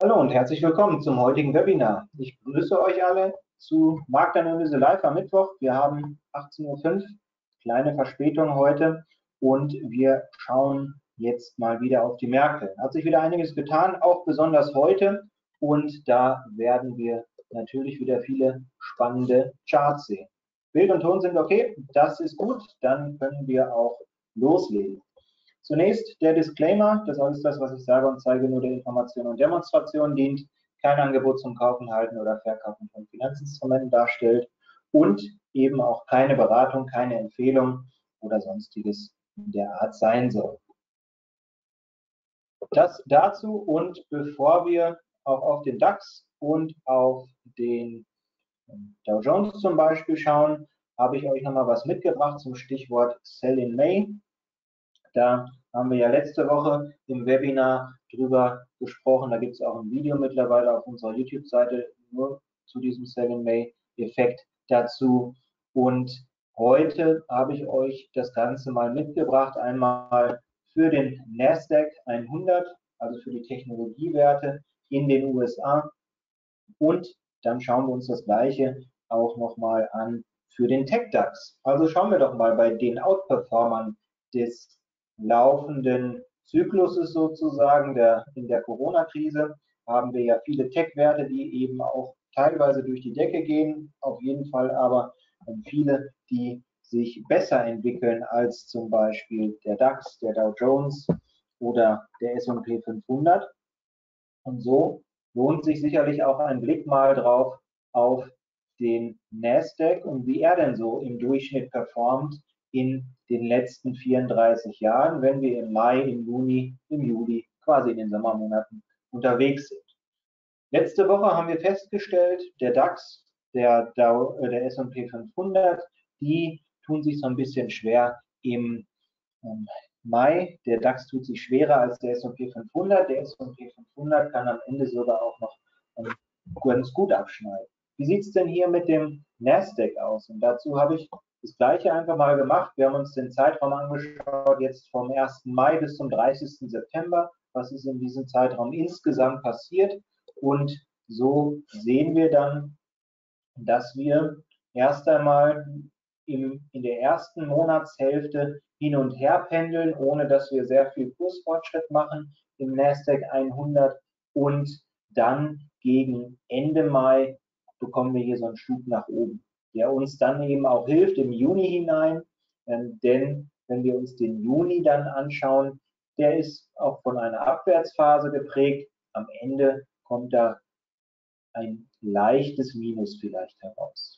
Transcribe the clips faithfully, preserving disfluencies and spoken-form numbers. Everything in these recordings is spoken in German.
Hallo und herzlich willkommen zum heutigen Webinar. Ich grüße euch alle zu Marktanalyse live am Mittwoch. Wir haben achtzehn Uhr fünf, kleine Verspätung heute und wir schauen jetzt mal wieder auf die Märkte. Hat sich wieder einiges getan, auch besonders heute, und da werden wir natürlich wieder viele spannende Charts sehen. Bild und Ton sind okay, das ist gut, dann können wir auch loslegen. Zunächst der Disclaimer, das ist das, was ich sage und zeige, nur der Information und Demonstration dient, kein Angebot zum Kaufen, Halten oder Verkaufen von Finanzinstrumenten darstellt und eben auch keine Beratung, keine Empfehlung oder sonstiges in der Art sein soll. Das dazu, und bevor wir auch auf den DAX und auf den Dow Jones zum Beispiel schauen, habe ich euch nochmal was mitgebracht zum Stichwort Sell in May. Da haben wir ja letzte Woche im Webinar drüber gesprochen. Da gibt es auch ein Video mittlerweile auf unserer YouTube-Seite nur zu diesem Sell in May-Effekt dazu. Und heute habe ich euch das Ganze mal mitgebracht. Einmal für den Nasdaq hundert, also für die Technologiewerte in den U S A. Und dann schauen wir uns das Gleiche auch nochmal an für den TechDAX. Also schauen wir doch mal bei den Outperformern des laufenden Zykluses sozusagen, der, in der Corona-Krise haben wir ja viele Tech-Werte, die eben auch teilweise durch die Decke gehen, auf jeden Fall aber viele, die sich besser entwickeln als zum Beispiel der DAX, der Dow Jones oder der S und P fünfhundert. Und so lohnt sich sicherlich auch ein Blick mal drauf auf den Nasdaq und wie er denn so im Durchschnitt performt in den letzten vierunddreißig Jahren, wenn wir im Mai, im Juni, im Juli, quasi in den Sommermonaten unterwegs sind. Letzte Woche haben wir festgestellt, der DAX, der, Dow, der S und P fünfhundert, die tun sich so ein bisschen schwer im ähm, Mai. Der DAX tut sich schwerer als der S und P fünfhundert. Der S und P fünfhundert kann am Ende sogar auch noch ähm, ganz gut abschneiden. Wie sieht es denn hier mit dem Nasdaq aus? Und dazu habe ich das Gleiche einfach mal gemacht. Wir haben uns den Zeitraum angeschaut, jetzt vom ersten Mai bis zum dreißigsten September. Was ist in diesem Zeitraum insgesamt passiert? Und so sehen wir dann, dass wir erst einmal im, in der ersten Monatshälfte hin und her pendeln, ohne dass wir sehr viel Kursfortschritt machen im Nasdaq hundert, und dann gegen Ende Mai bekommen wir hier so einen Schub nach oben, der uns dann eben auch hilft im Juni hinein, ähm, denn wenn wir uns den Juni dann anschauen, der ist auch von einer Abwärtsphase geprägt. Am Ende kommt da ein leichtes Minus vielleicht heraus.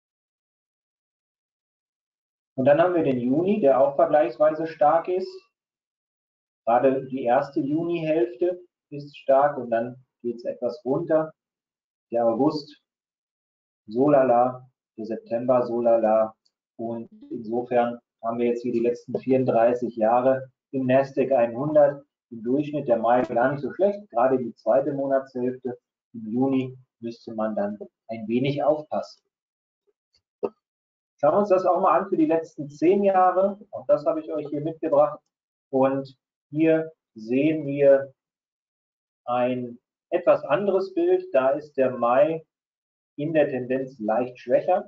Und dann haben wir den Juni, der auch vergleichsweise stark ist. Gerade die erste Junihälfte ist stark und dann geht es etwas runter. Der August, so lala, der September, so lala. Und insofern haben wir jetzt hier die letzten vierunddreißig Jahre im Nasdaq hundert. Im Durchschnitt der Mai gar nicht so schlecht, gerade die zweite Monatshälfte. Im Juni müsste man dann ein wenig aufpassen. Schauen wir uns das auch mal an für die letzten zehn Jahre. Auch das habe ich euch hier mitgebracht. Und hier sehen wir ein etwas anderes Bild. Da ist der Mai in der Tendenz leicht schwächer.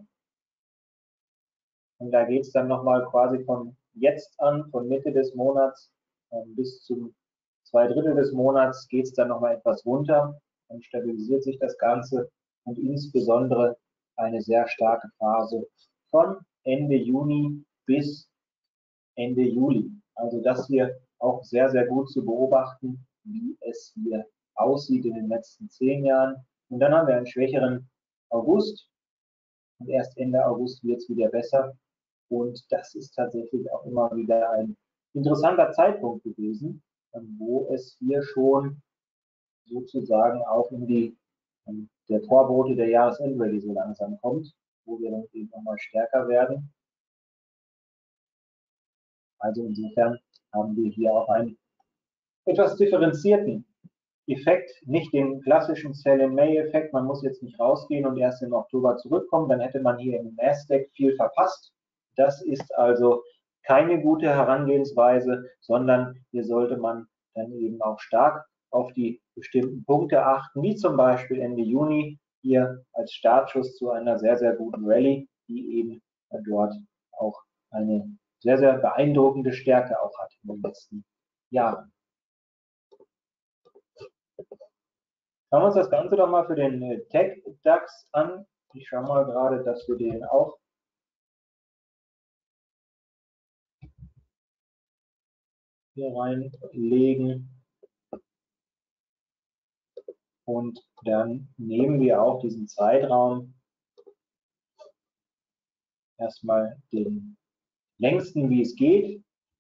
Und da geht es dann nochmal quasi von jetzt an, von Mitte des Monats bis zum zwei Drittel des Monats geht es dann nochmal etwas runter. Dann stabilisiert sich das Ganze und insbesondere eine sehr starke Phase von Ende Juni bis Ende Juli. Also das hier auch sehr, sehr gut zu beobachten, wie es hier aussieht in den letzten zehn Jahren. Und dann haben wir einen schwächeren August und erst Ende August wird es wieder besser. Und das ist tatsächlich auch immer wieder ein interessanter Zeitpunkt gewesen, wo es hier schon sozusagen auch in die, der Vorbote der Jahresendrallye so langsam kommt, wo wir dann eben nochmal stärker werden. Also insofern haben wir hier auch einen etwas differenzierten Effekt, nicht den klassischen Sell-in-May-Effekt. Man muss jetzt nicht rausgehen und erst im Oktober zurückkommen, dann hätte man hier im Nasdaq viel verpasst. Das ist also keine gute Herangehensweise, sondern hier sollte man dann eben auch stark auf die bestimmten Punkte achten, wie zum Beispiel Ende Juni hier als Startschuss zu einer sehr, sehr guten Rallye, die eben dort auch eine sehr, sehr beeindruckende Stärke auch hat in den letzten Jahren. Schauen wir uns das Ganze doch mal für den Tech DAX an. Ich schaue mal gerade, dass wir den auch hier reinlegen. Und dann nehmen wir auch diesen Zeitraum erstmal den längsten, wie es geht.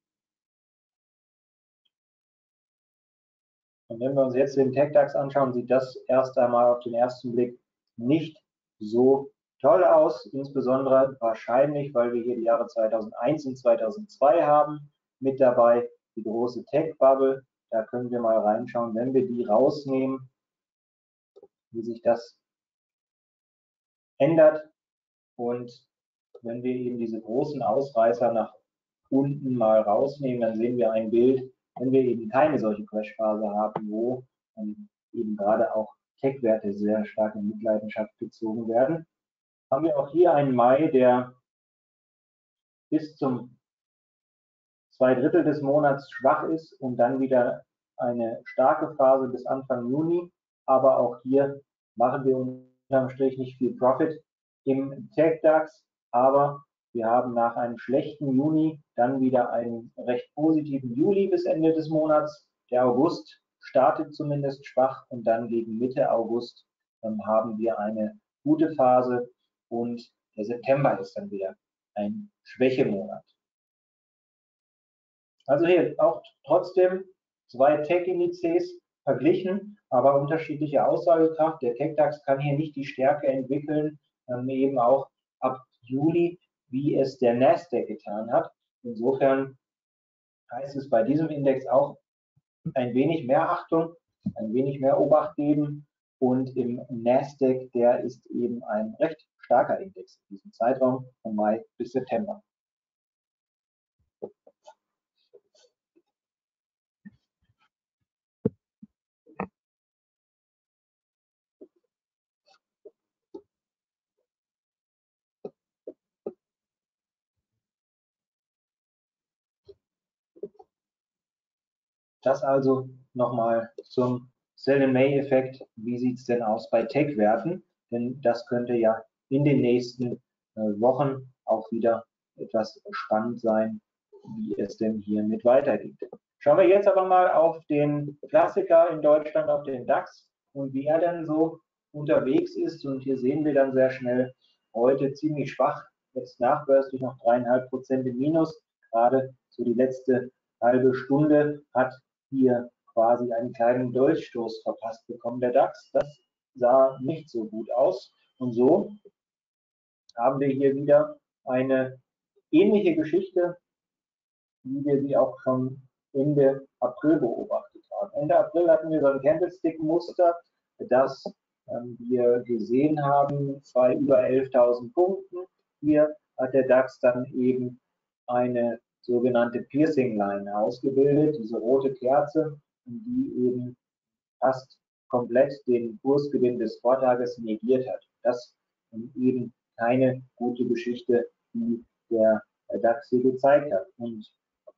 Und wenn wir uns jetzt den Tech DAX anschauen, sieht das erst einmal auf den ersten Blick nicht so toll aus, insbesondere wahrscheinlich, weil wir hier die Jahre zweitausendeins und zweitausendzwei haben mit dabei, die große Tech-Bubble. Da können wir mal reinschauen, wenn wir die rausnehmen, wie sich das ändert. Und wenn wir eben diese großen Ausreißer nach unten mal rausnehmen, dann sehen wir ein Bild, wenn wir eben keine solche Crashphase haben, wo ähm, eben gerade auch Tech-Werte sehr stark in Mitleidenschaft gezogen werden, haben wir auch hier einen Mai, der bis zum zwei Drittel des Monats schwach ist und dann wieder eine starke Phase bis Anfang Juni. Aber auch hier machen wir unterm Strich nicht viel Profit im Tech DAX, aber wir haben nach einem schlechten Juni dann wieder einen recht positiven Juli bis Ende des Monats. Der August startet zumindest schwach und dann gegen Mitte August ähm, haben wir eine gute Phase und der September ist dann wieder ein Schwächemonat. Also hier auch trotzdem zwei Tech-Indizes verglichen, aber unterschiedliche Aussagekraft. Der Tech DAX kann hier nicht die Stärke entwickeln, ähm, eben auch ab Juli, wie es der Nasdaq getan hat. Insofern heißt es bei diesem Index auch ein wenig mehr Achtung, ein wenig mehr Obacht geben. Und im Nasdaq, der ist eben ein recht starker Index in diesem Zeitraum von Mai bis September. Das also nochmal zum Sell-in-May-Effekt. Wie sieht es denn aus bei Tech-Werten? Denn das könnte ja in den nächsten äh, Wochen auch wieder etwas spannend sein, wie es denn hiermit weitergeht. Schauen wir jetzt aber mal auf den Klassiker in Deutschland, auf den DAX und wie er denn so unterwegs ist. Und hier sehen wir dann sehr schnell heute ziemlich schwach, jetzt nachbörslich noch dreieinhalb Prozent im Minus. Gerade so die letzte halbe Stunde hat hier quasi einen kleinen Durchstoß verpasst bekommen, der DAX. Das sah nicht so gut aus. Und so haben wir hier wieder eine ähnliche Geschichte, wie wir sie auch schon Ende April beobachtet haben. Ende April hatten wir so ein Candlestick-Muster, das ähm, wir gesehen haben bei über elftausend Punkten. Hier hat der DAX dann eben eine sogenannte Piercing Line ausgebildet, diese rote Kerze, die eben fast komplett den Kursgewinn des Vortages negiert hat. Das ist eben keine gute Geschichte, die der DAX hier gezeigt hat. Und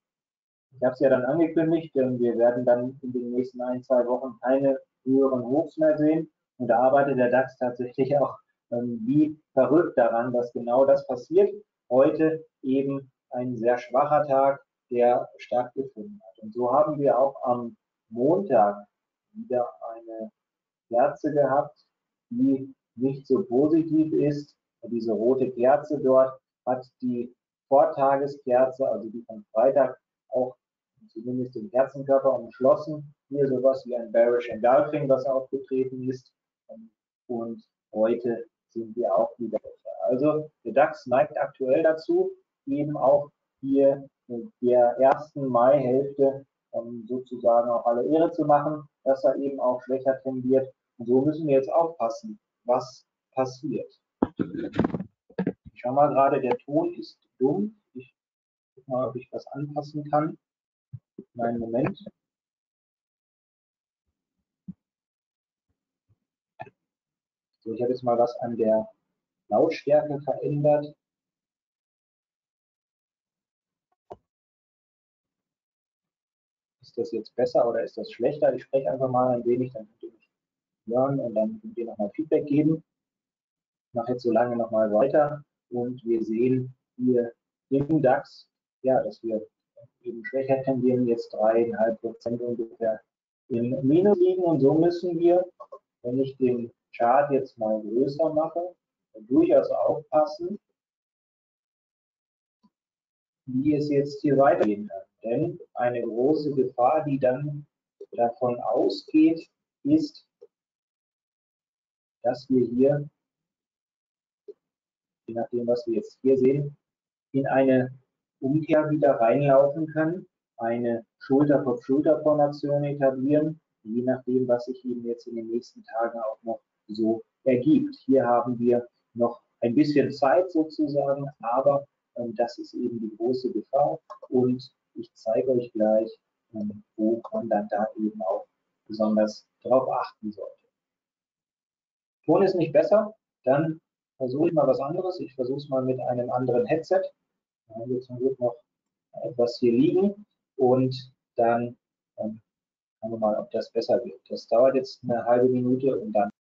ich habe es ja dann angekündigt, wir werden dann in den nächsten ein, zwei Wochen keine höheren Hochs mehr sehen. Und da arbeitet der DAX tatsächlich auch ähm, wie verrückt daran, dass genau das passiert. Heute eben ein sehr schwacher Tag, der stattgefunden hat. Und so haben wir auch am Montag wieder eine Kerze gehabt, die nicht so positiv ist. Diese rote Kerze dort hat die Vortageskerze, also die von Freitag, auch zumindest den Kerzenkörper umschlossen. Hier sowas wie ein Bearish Engulfing, was aufgetreten ist. Und heute sind wir auch wieder. Also der DAX neigt aktuell dazu, eben auch hier der ersten Mai-Hälfte sozusagen auch alle Ehre zu machen, dass er eben auch schwächer tendiert. Und so müssen wir jetzt aufpassen, was passiert. Ich schau mal gerade, der Ton ist dumm. Ich guck mal, ob ich was anpassen kann. Einen Moment. So, ich habe jetzt mal was an der Lautstärke verändert. Ist das jetzt besser oder ist das schlechter? Ich spreche einfach mal ein wenig, dann könnt ihr mich hören und dann könnt ihr nochmal Feedback geben. Ich mache jetzt so lange nochmal weiter und wir sehen hier im DAX, ja, dass wir eben schwächer tendieren, jetzt dreieinhalb Prozent ungefähr im Minus liegen und so müssen wir, wenn ich den Chart jetzt mal größer mache, durchaus aufpassen, wie es jetzt hier weitergehen kann. Denn eine große Gefahr, die dann davon ausgeht, ist, dass wir hier, je nachdem, was wir jetzt hier sehen, in eine Umkehr wieder reinlaufen können, eine Schulter-Kopf-Schulter-Formation etablieren, je nachdem, was sich eben jetzt in den nächsten Tagen auch noch so ergibt. Hier haben wir noch ein bisschen Zeit sozusagen, aber ähm, das ist eben die große Gefahr und ich zeige euch gleich, ähm, wo man dann da eben auch besonders darauf achten sollte. Ton ist nicht besser, dann versuche ich mal was anderes. Ich versuche es mal mit einem anderen Headset. Da haben wir zum Glück noch etwas hier liegen und dann ähm, schauen wir mal, ob das besser wird. Das dauert jetzt eine halbe Minute und dann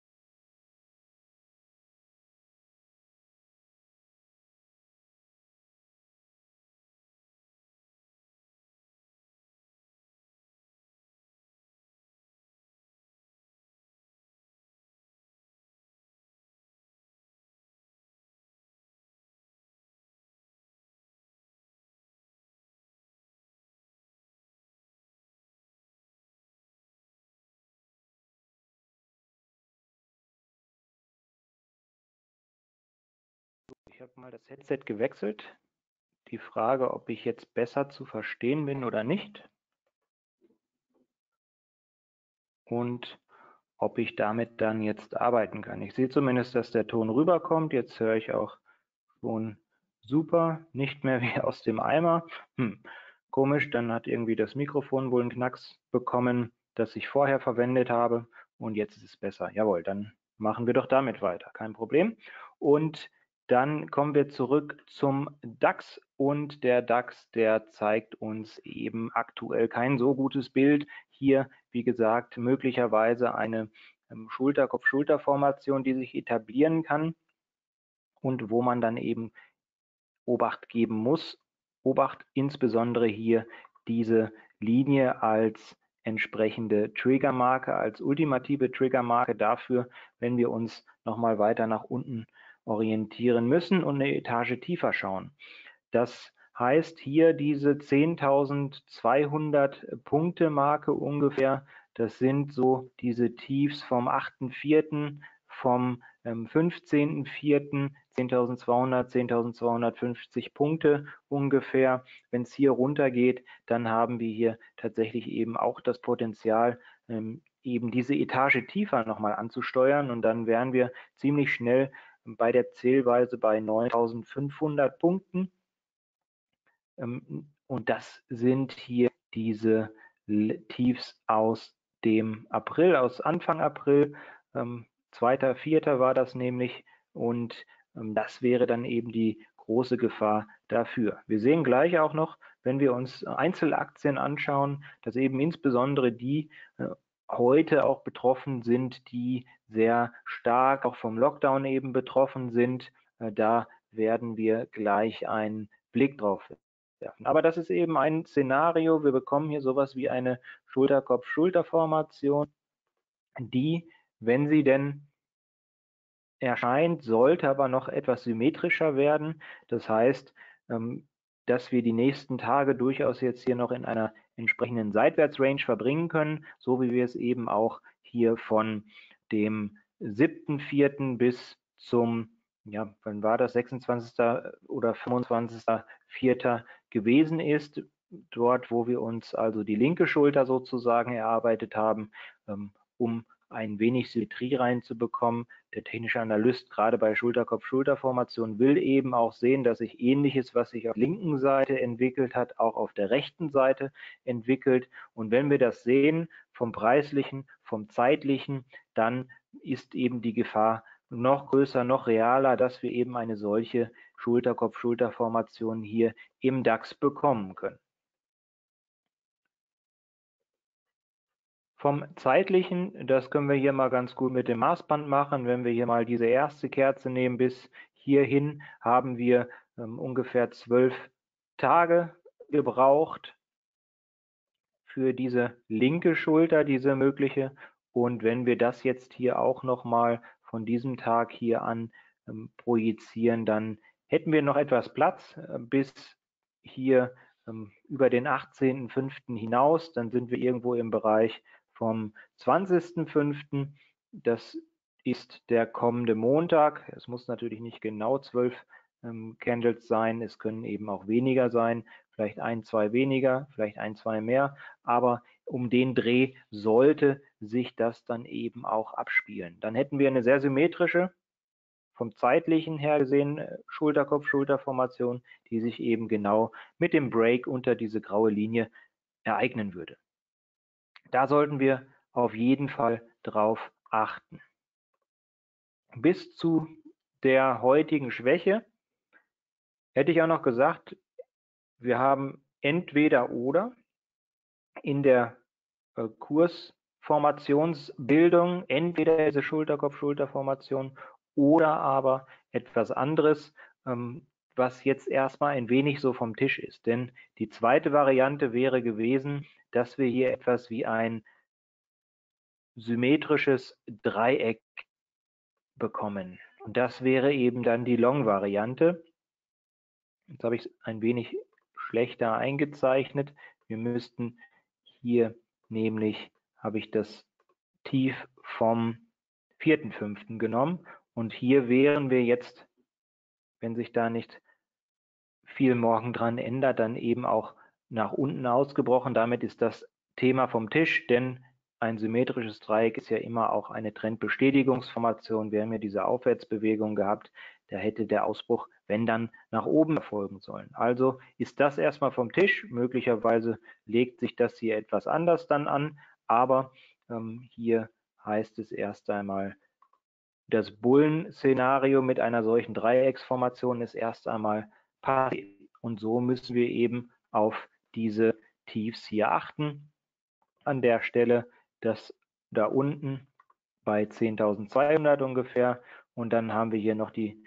Ich habe mal das Headset gewechselt. Die Frage, ob ich jetzt besser zu verstehen bin oder nicht. Und ob ich damit dann jetzt arbeiten kann. Ich sehe zumindest, dass der Ton rüberkommt. Jetzt höre ich auch schon super, nicht mehr wie aus dem Eimer. Hm, komisch, dann hat irgendwie das Mikrofon wohl einen Knacks bekommen, das ich vorher verwendet habe. Und jetzt ist es besser. Jawohl, dann machen wir doch damit weiter. Kein Problem. Und dann kommen wir zurück zum DAX und der DAX, der zeigt uns eben aktuell kein so gutes Bild. Hier, wie gesagt, möglicherweise eine ähm, Schulter-Kopf-Schulter-Formation, die sich etablieren kann und wo man dann eben Obacht geben muss. Obacht insbesondere hier diese Linie als entsprechende Triggermarke, als ultimative Triggermarke dafür, wenn wir uns nochmal weiter nach unten orientieren müssen und eine Etage tiefer schauen. Das heißt hier diese zehntausendzweihundert Punkte Marke ungefähr, das sind so diese Tiefs vom achten vierten, vom ähm, fünfzehnten vierten, zehntausendzweihundert, zehntausendzweihundertfünfzig Punkte ungefähr. Wenn es hier runter geht, dann haben wir hier tatsächlich eben auch das Potenzial, ähm, eben diese Etage tiefer nochmal anzusteuern und dann wären wir ziemlich schnell bei der Zählweise bei neuntausendfünfhundert Punkten. Und das sind hier diese Tiefs aus dem April, aus Anfang April, ähm, zweiter vierter war das nämlich und ähm, das wäre dann eben die große Gefahr dafür. Wir sehen gleich auch noch, wenn wir uns Einzelaktien anschauen, dass eben insbesondere die äh, heute auch betroffen sind, die sehr stark auch vom Lockdown eben betroffen sind. Äh, da werden wir gleich einen Blick drauf werfen. Aber das ist eben ein Szenario. Wir bekommen hier sowas wie eine Schulter-Kopf-Schulter-Formation, die, wenn sie denn erscheint, sollte aber noch etwas symmetrischer werden. Das heißt, dass wir die nächsten Tage durchaus jetzt hier noch in einer entsprechenden Seitwärtsrange verbringen können, so wie wir es eben auch hier von dem siebten vierten bis zum, ja, wann war das, sechsundzwanzigsten oder fünfundzwanzigsten vierten gewesen ist, dort, wo wir uns also die linke Schulter sozusagen erarbeitet haben, um ein wenig Symmetrie reinzubekommen. Der technische Analyst gerade bei Schulter-Kopf-Schulter-Formation will eben auch sehen, dass sich Ähnliches, was sich auf der linken Seite entwickelt hat, auch auf der rechten Seite entwickelt. Und wenn wir das sehen, vom preislichen, vom zeitlichen, dann ist eben die Gefahr noch größer, noch realer, dass wir eben eine solche Schulterkopf-Schulter-Formation hier im DAX bekommen können. Vom zeitlichen, das können wir hier mal ganz gut mit dem Maßband machen. Wenn wir hier mal diese erste Kerze nehmen, bis hierhin haben wir ähm, ungefähr zwölf Tage gebraucht für diese linke Schulter, diese mögliche. Und wenn wir das jetzt hier auch nochmal von diesem Tag hier an ähm, projizieren, dann hätten wir noch etwas Platz äh, bis hier ähm, über den achtzehnten fünften hinaus. Dann sind wir irgendwo im Bereich vom zwanzigsten fünften Das ist der kommende Montag. Es muss natürlich nicht genau zwölf ähm, Candles sein. Es können eben auch weniger sein. Vielleicht ein, zwei weniger, vielleicht ein, zwei mehr. Aber um den Dreh sollte sich das dann eben auch abspielen. Dann hätten wir eine sehr symmetrische, vom zeitlichen her gesehen, Schulterkopf-Schulter-Formation, die sich eben genau mit dem Break unter diese graue Linie ereignen würde. Da sollten wir auf jeden Fall drauf achten. Bis zu der heutigen Schwäche hätte ich auch noch gesagt, wir haben entweder oder in der äh, Kursformationsbildung, entweder diese Schulterkopf-Schulter-Formation oder aber etwas anderes, ähm, was jetzt erstmal ein wenig so vom Tisch ist. Denn die zweite Variante wäre gewesen, dass wir hier etwas wie ein symmetrisches Dreieck bekommen. Und das wäre eben dann die Long-Variante. Jetzt habe ich es ein wenig schlechter eingezeichnet. Wir müssten hier nämlich, habe ich das Tief vom vierten fünften genommen. Und hier wären wir jetzt, wenn sich da nicht viel morgen dran ändert, dann eben auch nach unten ausgebrochen. Damit ist das Thema vom Tisch, denn ein symmetrisches Dreieck ist ja immer auch eine Trendbestätigungsformation. Wir haben ja diese Aufwärtsbewegung gehabt. Da hätte der Ausbruch, wenn dann, nach oben erfolgen sollen. Also ist das erstmal vom Tisch. Möglicherweise legt sich das hier etwas anders dann an, aber ähm, hier heißt es erst einmal, das Bullen-Szenario mit einer solchen Dreiecksformation ist erst einmal passiv. Und so müssen wir eben auf diese Tiefs hier achten. An der Stelle, das da unten bei zehntausendzweihundert ungefähr. Und dann haben wir hier noch die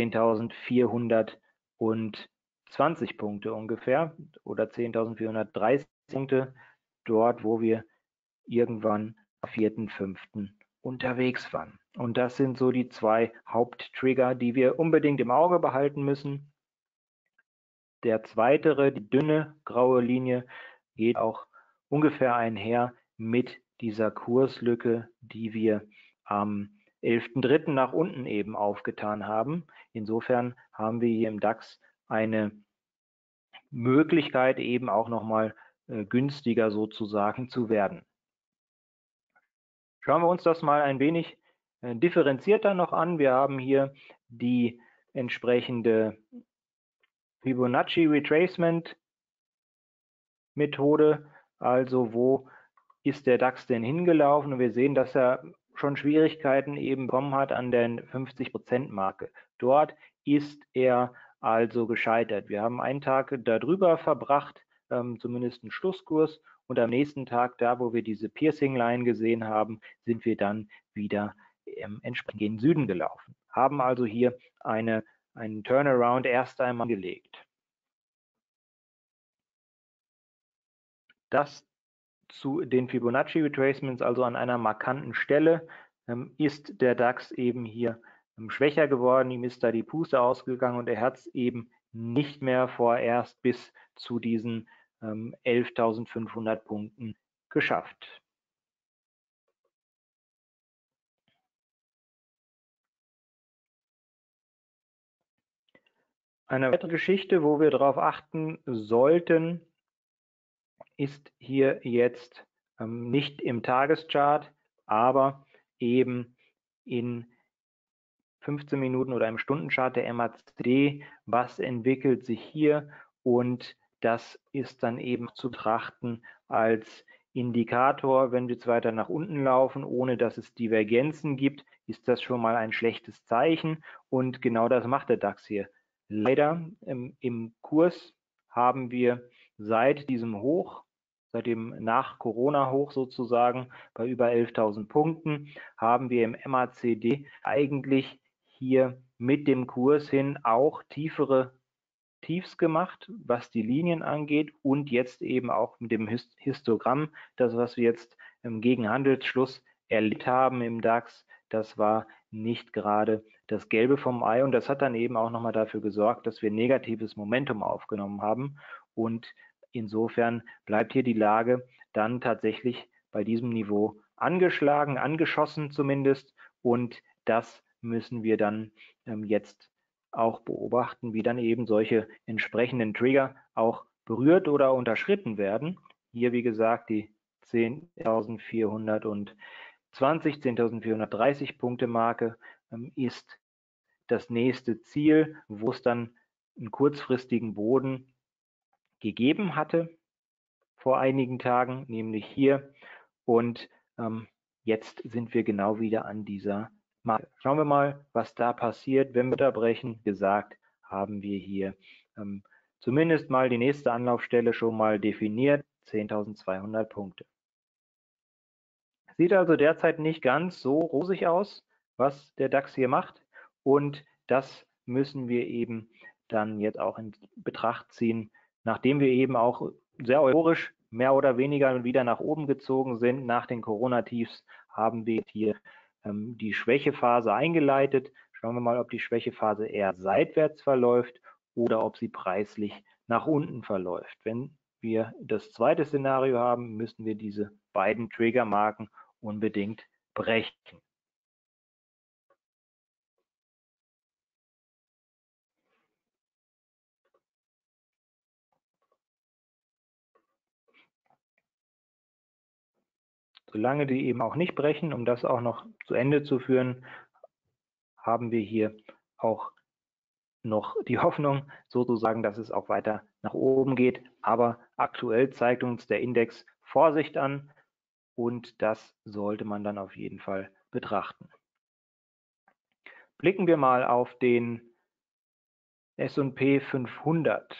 zehntausendvierhundertzwanzig Punkte ungefähr oder zehntausendvierhundertdreißig Punkte, dort, wo wir irgendwann am vierten fünften unterwegs waren. Und das sind so die zwei Haupttrigger, die wir unbedingt im Auge behalten müssen. Der zweite, die dünne graue Linie, geht auch ungefähr einher mit dieser Kurslücke, die wir am elften dritten nach unten eben aufgetan haben. Insofern haben wir hier im DAX eine Möglichkeit, eben auch nochmal äh, günstiger sozusagen zu werden. Schauen wir uns das mal ein wenig äh, differenzierter noch an. Wir haben hier die entsprechende Fibonacci Retracement Methode, also wo ist der DAX denn hingelaufen? Und wir sehen, dass er schon Schwierigkeiten eben bekommen hat an der fünfzig Prozent Marke. Dort ist er also gescheitert. Wir haben einen Tag darüber verbracht, ähm, zumindest einen Schlusskurs, und am nächsten Tag, da wo wir diese Piercing Line gesehen haben, sind wir dann wieder ähm, entsprechend in den Süden gelaufen. Haben also hier eine, einen Turnaround erst einmal gelegt. Das zu den Fibonacci Retracements, also an einer markanten Stelle, ähm, ist der DAX eben hier ähm, schwächer geworden. Ihm ist da die Puste ausgegangen und er hat es eben nicht mehr vorerst bis zu diesen ähm, elftausendfünfhundert Punkten geschafft. Eine weitere Geschichte, wo wir darauf achten sollten, ist hier jetzt ähm, nicht im Tageschart, aber eben in fünfzehn Minuten oder im Stundenchart der M A C D. Was entwickelt sich hier? Und das ist dann eben zu betrachten als Indikator, wenn wir jetzt weiter nach unten laufen, ohne dass es Divergenzen gibt, ist das schon mal ein schlechtes Zeichen und genau das macht der DAX hier. Leider im, im Kurs haben wir seit diesem Hoch, seit dem Nach-Corona-Hoch sozusagen bei über elftausend Punkten, haben wir im M A C D eigentlich hier mit dem Kurs hin auch tiefere Tiefs gemacht, was die Linien angeht und jetzt eben auch mit dem Histogramm, das was wir jetzt im Gegenhandelsschluss erlebt haben im DAX, das war nicht gerade das Gelbe vom Ei und das hat dann eben auch nochmal dafür gesorgt, dass wir negatives Momentum aufgenommen haben und insofern bleibt hier die Lage dann tatsächlich bei diesem Niveau angeschlagen, angeschossen zumindest und das müssen wir dann ähm, jetzt auch beobachten, wie dann eben solche entsprechenden Trigger auch berührt oder unterschritten werden. Hier, wie gesagt, die zehntausendvierhundertzwanzig, zehntausendvierhundertdreißig Punkte Marke ähm, ist das nächste Ziel, wo es dann einen kurzfristigen Boden gegeben hatte vor einigen Tagen, nämlich hier. Und ähm, jetzt sind wir genau wieder an dieser Marke. Schauen wir mal, was da passiert, wenn wir unterbrechen. Gesagt, haben wir hier ähm, zumindest mal die nächste Anlaufstelle schon mal definiert, zehntausendzweihundert Punkte. Sieht also derzeit nicht ganz so rosig aus, was der DAX hier macht. Und das müssen wir eben dann jetzt auch in Betracht ziehen, nachdem wir eben auch sehr euphorisch mehr oder weniger wieder nach oben gezogen sind. Nach den Corona-Tiefs haben wir hier ähm, die Schwächephase eingeleitet. Schauen wir mal, ob die Schwächephase eher seitwärts verläuft oder ob sie preislich nach unten verläuft. Wenn wir das zweite Szenario haben, müssen wir diese beiden Triggermarken unbedingt brechen. Solange die eben auch nicht brechen, um das auch noch zu Ende zu führen, haben wir hier auch noch die Hoffnung sozusagen, dass es auch weiter nach oben geht. Aber aktuell zeigt uns der Index Vorsicht an und das sollte man dann auf jeden Fall betrachten. Blicken wir mal auf den S und P fünfhundert,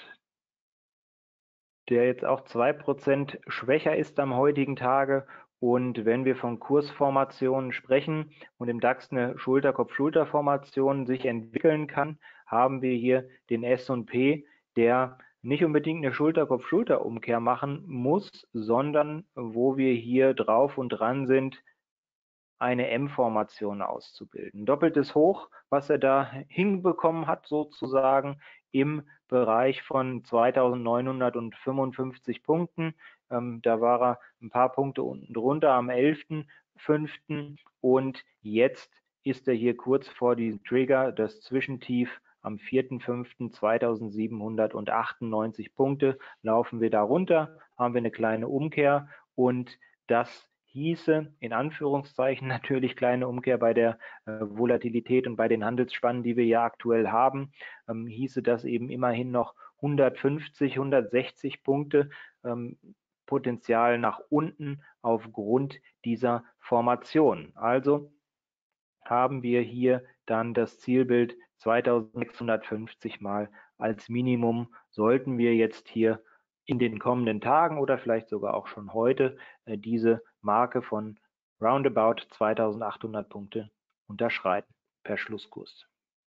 der jetzt auch zwei Prozent schwächer ist am heutigen Tage. Und wenn wir von Kursformationen sprechen und im DAX eine Schulter-Kopf-Schulter-Formation sich entwickeln kann, haben wir hier den S und P, der nicht unbedingt eine Schulter-Kopf-Schulter-Umkehr machen muss, sondern wo wir hier drauf und dran sind, eine M-Formation auszubilden. Doppeltes Hoch, was er da hinbekommen hat, sozusagen im Bereich von zweitausendneunhundertfünfundfünfzig Punkten. Ähm, da war er ein paar Punkte unten drunter am elften fünften und jetzt ist er hier kurz vor diesem Trigger, das Zwischentief am vierten fünften zweitausendsiebenhundertachtundneunzig Punkte, laufen wir da runter, haben wir eine kleine Umkehr und das hieße, in Anführungszeichen natürlich kleine Umkehr bei der äh, Volatilität und bei den Handelsspannen, die wir ja aktuell haben, ähm, hieße das eben immerhin noch hundertfünfzig, hundertsechzig Punkte ähm, Potenzial nach unten aufgrund dieser Formation. Also haben wir hier dann das Zielbild zweitausendsechshundertfünfzig mal als Minimum, sollten wir jetzt hier in den kommenden Tagen oder vielleicht sogar auch schon heute äh, diese Marke von roundabout zweitausendachthundert Punkte unterschreiten per Schlusskurs.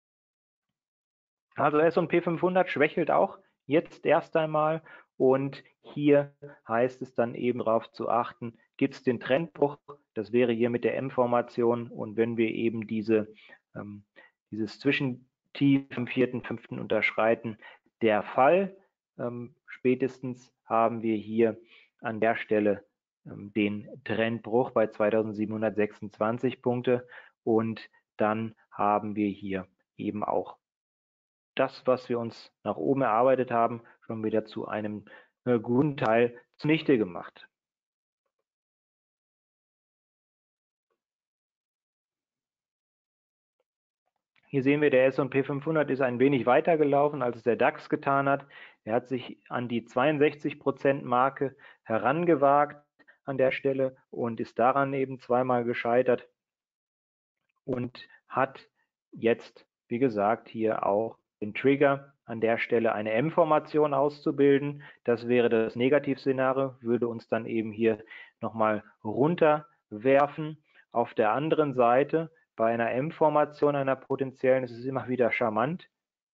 Also S und P fünfhundert schwächelt auch jetzt erst einmal und hier heißt es dann eben darauf zu achten, gibt es den Trendbruch, das wäre hier mit der M-Formation und wenn wir eben diese, ähm, dieses Zwischentief am vierten fünften unterschreiten, der Fall. Ähm, spätestens haben wir hier an der Stelle ähm, den Trendbruch bei zweitausendsiebenhundertsechsundzwanzig Punkte und dann haben wir hier eben auch das, was wir uns nach oben erarbeitet haben, schon wieder zu einem äh, guten Teil zunichte gemacht. Hier sehen wir, der S und P fünfhundert ist ein wenig weiter gelaufen, als es der DAX getan hat. Er hat sich an die zweiundsechzig Prozent Marke herangewagt, an der Stelle und ist daran eben zweimal gescheitert und hat jetzt, wie gesagt, hier auch den Trigger an der Stelle eine M-Formation auszubilden. Das wäre das Negativszenario, würde uns dann eben hier nochmal runterwerfen. Auf der anderen Seite, bei einer M-Formation, einer potenziellen, ist es immer wieder charmant,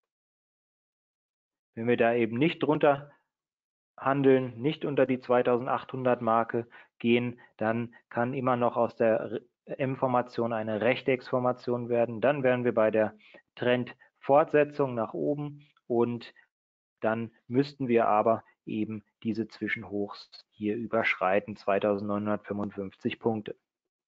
wenn wir da eben nicht drunter handeln, nicht unter die zweitausendachthundert Marke gehen, dann kann immer noch aus der M-Formation eine Rechtecksformation werden. Dann wären wir bei der Trendfortsetzung nach oben und dann müssten wir aber eben diese Zwischenhochs hier überschreiten, zweitausendneunhundertfünfundfünfzig Punkte.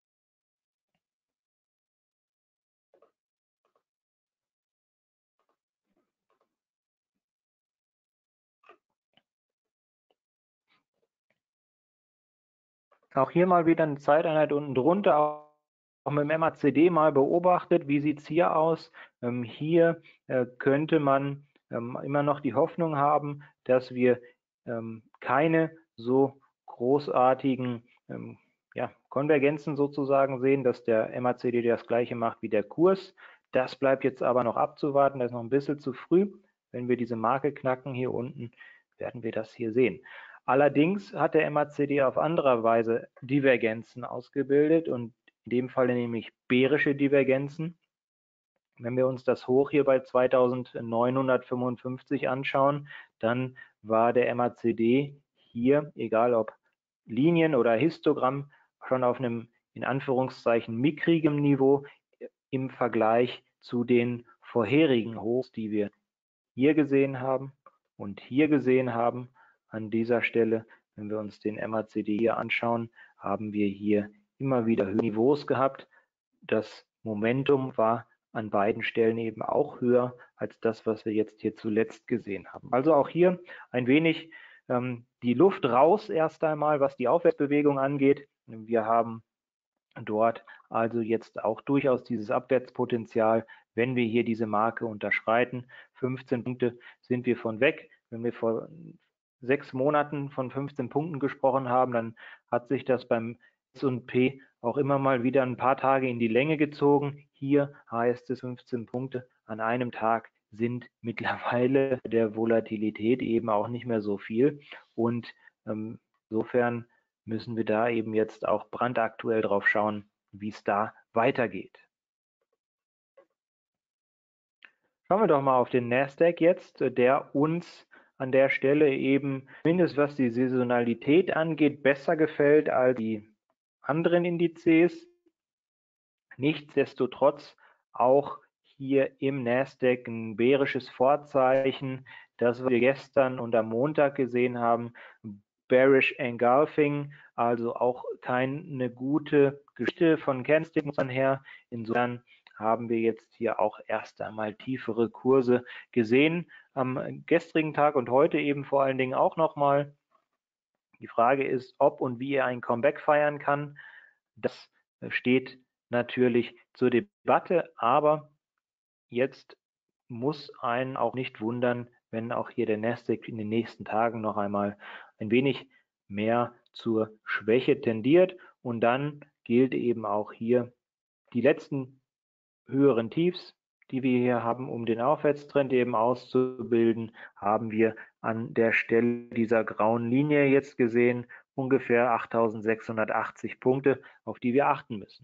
Auch hier mal wieder eine Zeiteinheit unten drunter, auch mit dem M A C D mal beobachtet. Wie sieht es hier aus? Ähm, hier äh, könnte man ähm, immer noch die Hoffnung haben, dass wir ähm, keine so großartigen ähm, ja, Konvergenzen sozusagen sehen, dass der M A C D das gleiche macht wie der Kurs. Das bleibt jetzt aber noch abzuwarten, das ist noch ein bisschen zu früh. Wenn wir diese Marke knacken hier unten, werden wir das hier sehen. Allerdings hat der M A C D auf andere Weise Divergenzen ausgebildet und in dem Falle nämlich bärische Divergenzen. Wenn wir uns das Hoch hier bei zweitausendneunhundertfünfundfünfzig anschauen, dann war der M A C D hier, egal ob Linien oder Histogramm, schon auf einem in Anführungszeichen mickrigen Niveau im Vergleich zu den vorherigen Hochs, die wir hier gesehen haben und hier gesehen haben. An dieser Stelle, wenn wir uns den M A C D hier anschauen, haben wir hier immer wieder Niveaus gehabt. Das Momentum war an beiden Stellen eben auch höher als das, was wir jetzt hier zuletzt gesehen haben. Also auch hier ein wenig ähm, die Luft raus erst einmal, was die Aufwärtsbewegung angeht. Wir haben dort also jetzt auch durchaus dieses Abwärtspotenzial, wenn wir hier diese Marke unterschreiten. fünfzehn Punkte sind wir von weg. Wenn wir vor sechs Monaten von fünfzehn Punkten gesprochen haben, dann hat sich das beim S und P auch immer mal wieder ein paar Tage in die Länge gezogen. Hier heißt es, fünfzehn Punkte an einem Tag sind mittlerweile der Volatilität eben auch nicht mehr so viel. Und ähm, insofern müssen wir da eben jetzt auch brandaktuell drauf schauen, wie es da weitergeht. Schauen wir doch mal auf den Nasdaq jetzt, der uns an der Stelle eben, mindestens was die Saisonalität angeht, besser gefällt als die anderen Indizes. Nichtsdestotrotz auch hier im Nasdaq ein bärisches Vorzeichen, das wir gestern und am Montag gesehen haben. Bearish Engulfing, also auch keine gute Geschichte von Candlestick-Mustern her. Insofern haben wir jetzt hier auch erst einmal tiefere Kurse gesehen. Am gestrigen Tag und heute eben vor allen Dingen auch nochmal. Die Frage ist, ob und wie er ein Comeback feiern kann. Das steht natürlich zur Debatte, aber jetzt muss einen auch nicht wundern, wenn auch hier der Nasdaq in den nächsten Tagen noch einmal ein wenig mehr zur Schwäche tendiert. Und dann gilt eben auch hier die letzten höheren Tiefs, die wir hier haben, um den Aufwärtstrend eben auszubilden, haben wir an der Stelle dieser grauen Linie jetzt gesehen, ungefähr achttausendsechshundertachtzig Punkte, auf die wir achten müssen.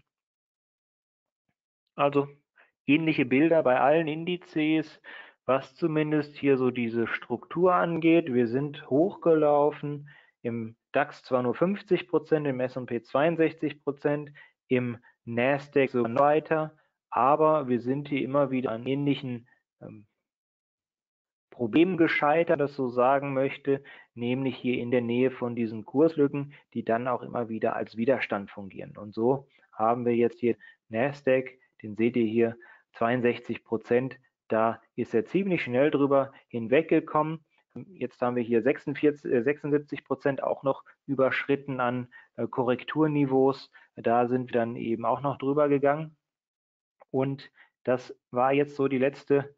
Also ähnliche Bilder bei allen Indizes, was zumindest hier so diese Struktur angeht. Wir sind hochgelaufen, im DAX zwar nur fünfzig Prozent, im S und P zweiundsechzig Prozent, im Nasdaq sogar weiter, aber wir sind hier immer wieder an ähnlichen ähm, Problemen gescheitert, das so sagen möchte, nämlich hier in der Nähe von diesen Kurslücken, die dann auch immer wieder als Widerstand fungieren. Und so haben wir jetzt hier Nasdaq, den seht ihr hier, zweiundsechzig Prozent, da ist er ziemlich schnell drüber hinweggekommen. Jetzt haben wir hier sechsundvierzig, sechsundsiebzig Prozent auch noch überschritten an äh, Korrekturniveaus. Da sind wir dann eben auch noch drüber gegangen. Und das war jetzt so die letzte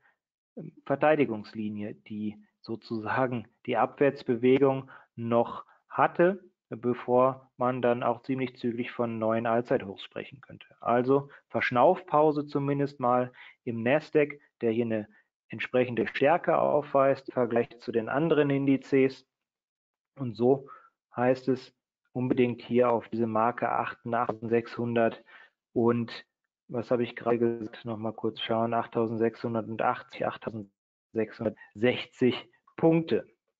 Verteidigungslinie, die sozusagen die Abwärtsbewegung noch hatte. bevor man dann auch ziemlich zügig von neuen Allzeithochs sprechen könnte. Also Verschnaufpause zumindest mal im Nasdaq, der hier eine entsprechende Stärke aufweist im Vergleich zu den anderen Indizes. Und so heißt es unbedingt hier auf diese Marke achtundsechzigtausendachthundert und was habe ich gerade gesagt, nochmal kurz schauen, achttausendsechshundertachtzig, achttausendsechshundertsechzig Punkte.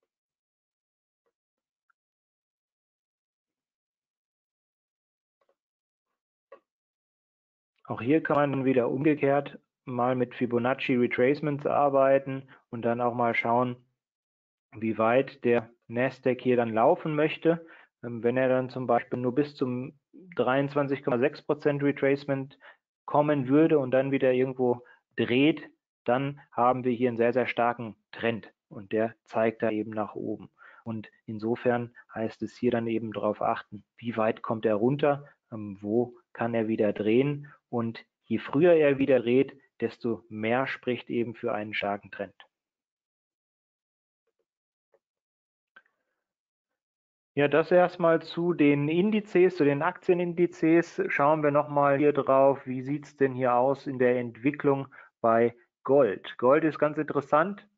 Auch hier kann man dann wieder umgekehrt mal mit Fibonacci Retracements arbeiten und dann auch mal schauen, wie weit der Nasdaq hier dann laufen möchte. Wenn er dann zum Beispiel nur bis zum dreiundzwanzig Komma sechs Prozent Retracement kommen würde und dann wieder irgendwo dreht, dann haben wir hier einen sehr, sehr starken Trend und der zeigt da eben nach oben. Und insofern heißt es hier dann eben darauf achten, wie weit kommt er runter, wo kann er wieder drehen und je früher er wieder dreht, desto mehr spricht eben für einen starken Trend. Ja, das erstmal zu den Indizes, zu den Aktienindizes. Schauen wir nochmal hier drauf, wie sieht es denn hier aus in der Entwicklung bei Gold. Gold ist ganz interessant.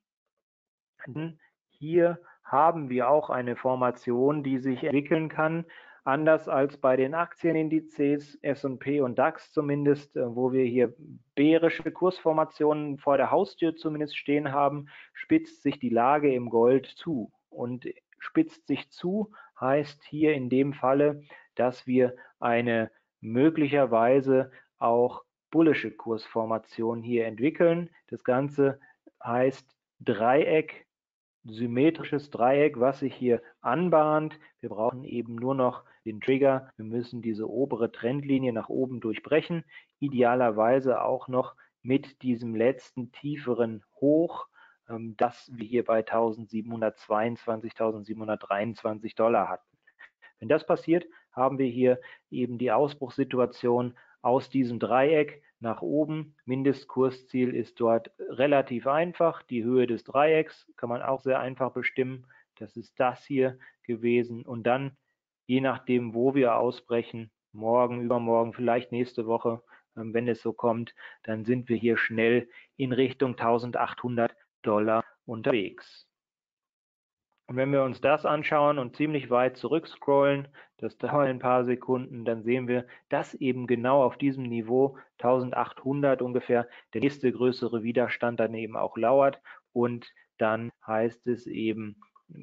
Hier haben wir auch eine Formation, die sich entwickeln kann, anders als bei den Aktienindizes S und P und DAX zumindest, wo wir hier bärische Kursformationen vor der Haustür zumindest stehen haben, spitzt sich die Lage im Gold zu. Und spitzt sich zu heißt hier in dem Falle, dass wir eine möglicherweise auch bullische Kursformation hier entwickeln. Das Ganze heißt Dreieck, symmetrisches Dreieck, was sich hier anbahnt. Wir brauchen eben nur noch den Trigger. Wir müssen diese obere Trendlinie nach oben durchbrechen. Idealerweise auch noch mit diesem letzten tieferen Hoch, das wir hier bei eintausendsiebenhundertzweiundzwanzig, eintausendsiebenhundertdreiundzwanzig Dollar hatten. Wenn das passiert, haben wir hier eben die Ausbruchssituation aus diesem Dreieck nach oben. Mindestkursziel ist dort relativ einfach. Die Höhe des Dreiecks kann man auch sehr einfach bestimmen. Das ist das hier gewesen. Und dann, je nachdem, wo wir ausbrechen, morgen, übermorgen, vielleicht nächste Woche, wenn es so kommt, dann sind wir hier schnell in Richtung eintausendachthundert Dollar unterwegs. Und wenn wir uns das anschauen und ziemlich weit zurückscrollen, das dauert ein paar Sekunden, dann sehen wir, dass eben genau auf diesem Niveau eintausendachthundert ungefähr der nächste größere Widerstand dann eben auch lauert. Und dann heißt es eben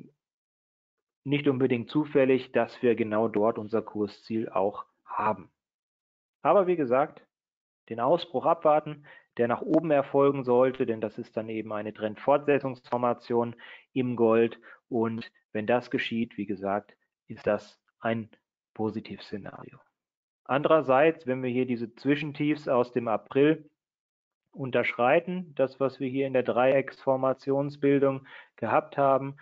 nicht unbedingt zufällig, dass wir genau dort unser Kursziel auch haben. Aber wie gesagt, den Ausbruch abwarten, der nach oben erfolgen sollte, denn das ist dann eben eine Trendfortsetzungsformation im Gold. Und wenn das geschieht, wie gesagt, ist das ein Positivszenario. Andererseits, wenn wir hier diese Zwischentiefs aus dem April unterschreiten, das, was wir hier in der Dreiecksformationsbildung gehabt haben,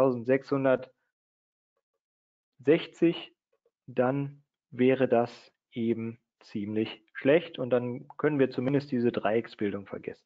eintausendsechshundertsechzig, dann wäre das eben ziemlich schlecht und dann können wir zumindest diese Dreiecksbildung vergessen.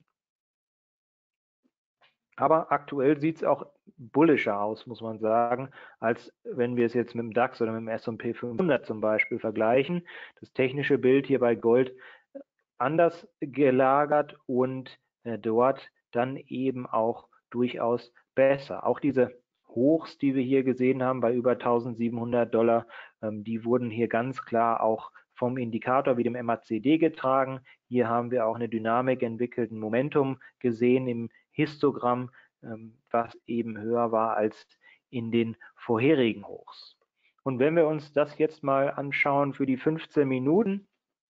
Aber aktuell sieht es auch bullischer aus, muss man sagen, als wenn wir es jetzt mit dem DAX oder mit dem S und P fünfhundert zum Beispiel vergleichen. Das technische Bild hier bei Gold anders gelagert und äh, dort dann eben auch durchaus besser. Auch diese Hochs, die wir hier gesehen haben bei über eintausendsiebenhundert Dollar, ähm, die wurden hier ganz klar auch vom Indikator wie dem M A C D getragen. Hier haben wir auch eine Dynamik entwickelt, ein Momentum gesehen im Histogramm, ähm, was eben höher war als in den vorherigen Hochs. Und wenn wir uns das jetzt mal anschauen für die fünfzehn Minuten,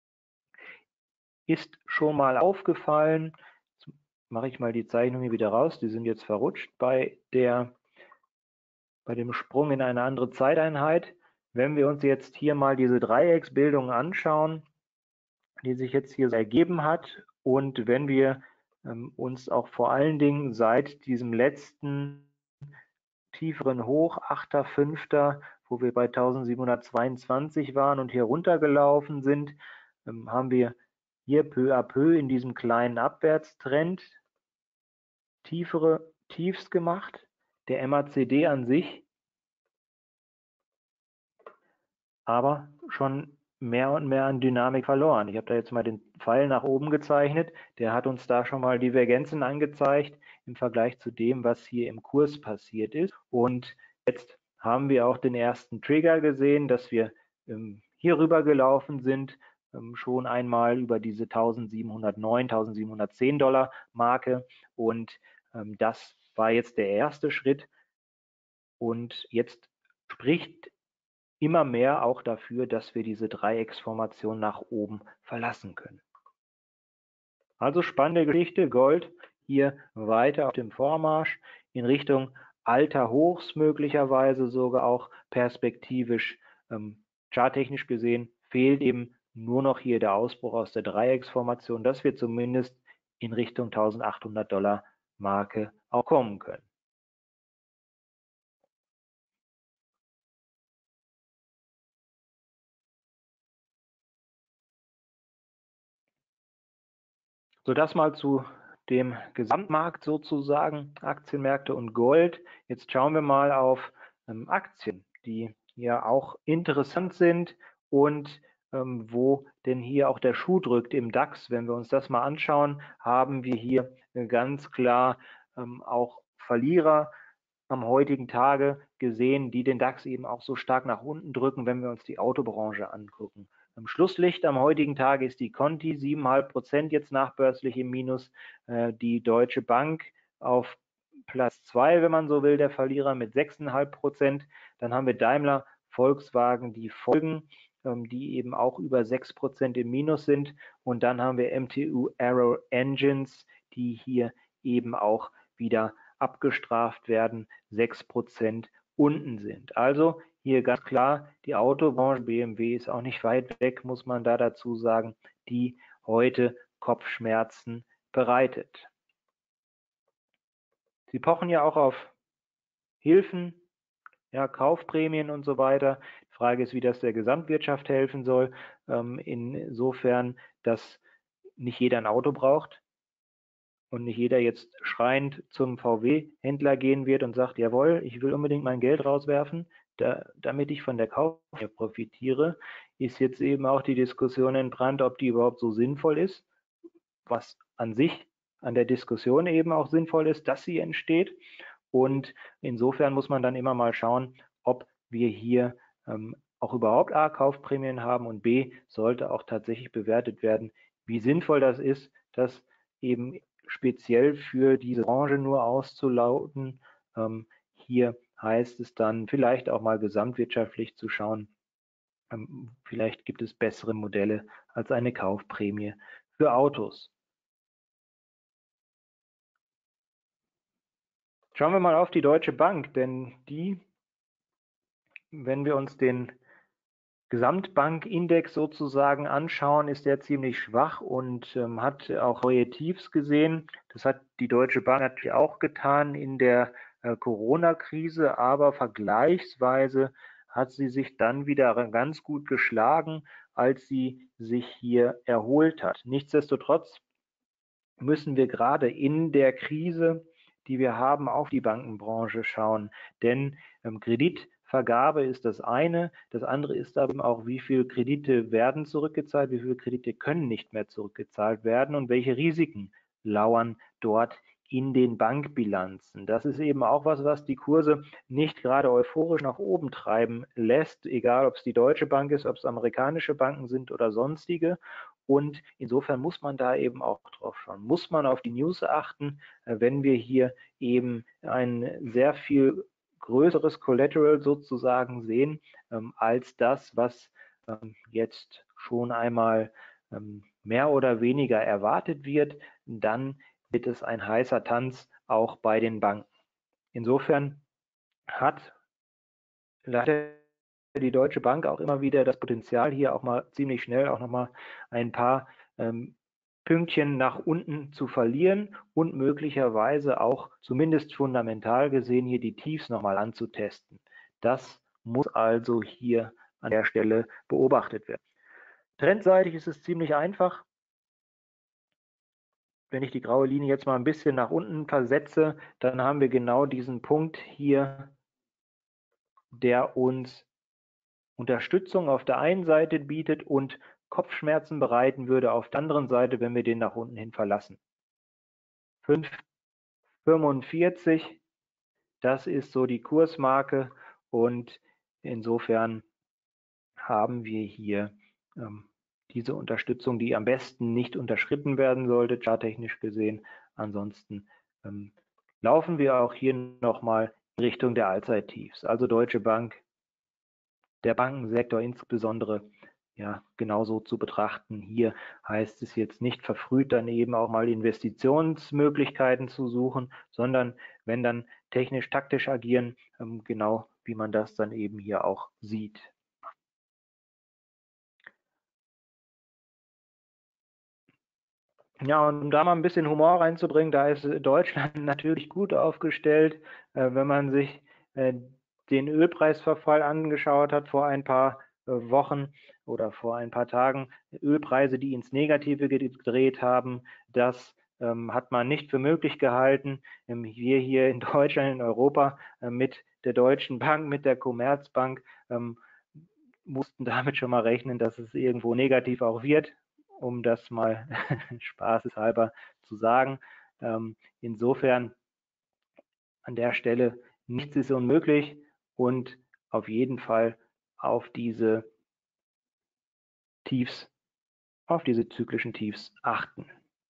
ist schon mal aufgefallen, jetzt mache ich mal die Zeichnung hier wieder raus, die sind jetzt verrutscht bei der bei dem Sprung in eine andere Zeiteinheit. Wenn wir uns jetzt hier mal diese Dreiecksbildung anschauen, die sich jetzt hier ergeben hat und wenn wir ähm, uns auch vor allen Dingen seit diesem letzten tieferen Hoch, achter fünfter, wo wir bei eintausendsiebenhundertzweiundzwanzig waren und hier runtergelaufen sind, ähm, haben wir hier peu à peu in diesem kleinen Abwärtstrend tiefere Tiefs gemacht. Der M A C D an sich aber schon mehr und mehr an Dynamik verloren. Ich habe da jetzt mal den Pfeil nach oben gezeichnet. Der hat uns da schon mal Divergenzen angezeigt im Vergleich zu dem, was hier im Kurs passiert ist. Und jetzt haben wir auch den ersten Trigger gesehen, dass wir ähm, hier rüber gelaufen sind, ähm, schon einmal über diese eintausendsiebenhundertneun, eintausendsiebenhundertzehn Dollar Marke. Und ähm, das war jetzt der erste Schritt. Und jetzt spricht immer mehr auch dafür, dass wir diese Dreiecksformation nach oben verlassen können. Also spannende Geschichte, Gold hier weiter auf dem Vormarsch in Richtung alter Hochs, möglicherweise sogar auch perspektivisch, ähm, charttechnisch gesehen, fehlt eben nur noch hier der Ausbruch aus der Dreiecksformation, dass wir zumindest in Richtung eintausendachthundert Dollar Marke auch kommen können. So, das mal zu dem Gesamtmarkt sozusagen, Aktienmärkte und Gold. Jetzt schauen wir mal auf ähm, Aktien, die ja auch interessant sind und ähm, wo denn hier auch der Schuh drückt im DAX. Wenn wir uns das mal anschauen, haben wir hier äh, ganz klar ähm, auch Verlierer am heutigen Tage gesehen, die den DAX eben auch so stark nach unten drücken, wenn wir uns die Autobranche angucken. Am Schlusslicht am heutigen Tage ist die Conti sieben Komma fünf Prozent jetzt nachbörslich im Minus, äh, die Deutsche Bank auf Platz zwei, wenn man so will, der Verlierer mit sechs Komma fünf Prozent. Dann haben wir Daimler, Volkswagen, die folgen, ähm, die eben auch über sechs Prozent im Minus sind. Und dann haben wir M T U Aero Engines, die hier eben auch wieder abgestraft werden, sechs Prozent unten sind. Also hier ganz klar, die Autobranche, B M W ist auch nicht weit weg, muss man da dazu sagen, die heute Kopfschmerzen bereitet. Sie pochen ja auch auf Hilfen, ja, Kaufprämien und so weiter. Die Frage ist, wie das der Gesamtwirtschaft helfen soll. Ähm, insofern, dass nicht jeder ein Auto braucht und nicht jeder jetzt schreiend zum V W-Händler gehen wird und sagt, jawohl, ich will unbedingt mein Geld rauswerfen, da, damit ich von der Kaufprämie profitiere, ist jetzt eben auch die Diskussion entbrannt, ob die überhaupt so sinnvoll ist, was an sich an der Diskussion eben auch sinnvoll ist, dass sie entsteht. Und insofern muss man dann immer mal schauen, ob wir hier ähm, auch überhaupt A, Kaufprämien haben und B, sollte auch tatsächlich bewertet werden, wie sinnvoll das ist, das eben speziell für diese Branche nur auszulauten. Ähm, hier heißt es dann vielleicht auch mal gesamtwirtschaftlich zu schauen. Ähm, vielleicht gibt es bessere Modelle als eine Kaufprämie für Autos. Schauen wir mal auf die Deutsche Bank, denn die, wenn wir uns den Gesamtbankindex sozusagen anschauen, ist der ziemlich schwach und ähm, hat auch neue Tiefs gesehen. Das hat die Deutsche Bank natürlich auch getan in der äh, Corona-Krise, aber vergleichsweise hat sie sich dann wieder ganz gut geschlagen, als sie sich hier erholt hat. Nichtsdestotrotz müssen wir gerade in der Krise, die wir haben, auf die Bankenbranche schauen, denn ähm, Kreditvergabe ist das eine, das andere ist aber auch, wie viele Kredite werden zurückgezahlt, wie viele Kredite können nicht mehr zurückgezahlt werden und welche Risiken lauern dort in den Bankbilanzen. Das ist eben auch was, was die Kurse nicht gerade euphorisch nach oben treiben lässt, egal ob es die Deutsche Bank ist, ob es amerikanische Banken sind oder sonstige. Und insofern muss man da eben auch drauf schauen. Muss man auf die News achten, wenn wir hier eben ein sehr viel größeres Collateral sozusagen sehen, ähm, als das, was ähm, jetzt schon einmal ähm, mehr oder weniger erwartet wird, dann wird es ein heißer Tanz auch bei den Banken. Insofern hat leider die Deutsche Bank auch immer wieder das Potenzial, hier auch mal ziemlich schnell auch nochmal ein paar ähm, Pünktchen nach unten zu verlieren und möglicherweise auch zumindest fundamental gesehen hier die Tiefs nochmal anzutesten. Das muss also hier an der Stelle beobachtet werden. Trendseitig ist es ziemlich einfach. Wenn ich die graue Linie jetzt mal ein bisschen nach unten versetze, dann haben wir genau diesen Punkt hier, der uns Unterstützung auf der einen Seite bietet und Kopfschmerzen bereiten würde auf der anderen Seite, wenn wir den nach unten hin verlassen. fünf Komma fünfundvierzig, das ist so die Kursmarke und insofern haben wir hier ähm, diese Unterstützung, die am besten nicht unterschritten werden sollte, charttechnisch gesehen. Ansonsten ähm, laufen wir auch hier nochmal in Richtung der Allzeittiefs. Also Deutsche Bank, der Bankensektor insbesondere, ja, genauso zu betrachten. Hier heißt es jetzt nicht verfrüht dann eben auch mal Investitionsmöglichkeiten zu suchen, sondern wenn dann technisch-taktisch agieren, ähm, genau wie man das dann eben hier auch sieht. Ja, und um da mal ein bisschen Humor reinzubringen, da ist Deutschland natürlich gut aufgestellt, äh, wenn man sich äh, den Ölpreisverfall angeschaut hat vor ein paar äh, Wochen oder vor ein paar Tagen. Ölpreise, die ins Negative gedreht haben, das ähm, hat man nicht für möglich gehalten. Ähm, wir hier in Deutschland, in Europa äh, mit der Deutschen Bank, mit der Commerzbank ähm, mussten damit schon mal rechnen, dass es irgendwo negativ auch wird, um das mal spaßeshalber zu sagen. Ähm, insofern an der Stelle nichts ist unmöglich und auf jeden Fall auf diese Tiefs, auf diese zyklischen Tiefs achten.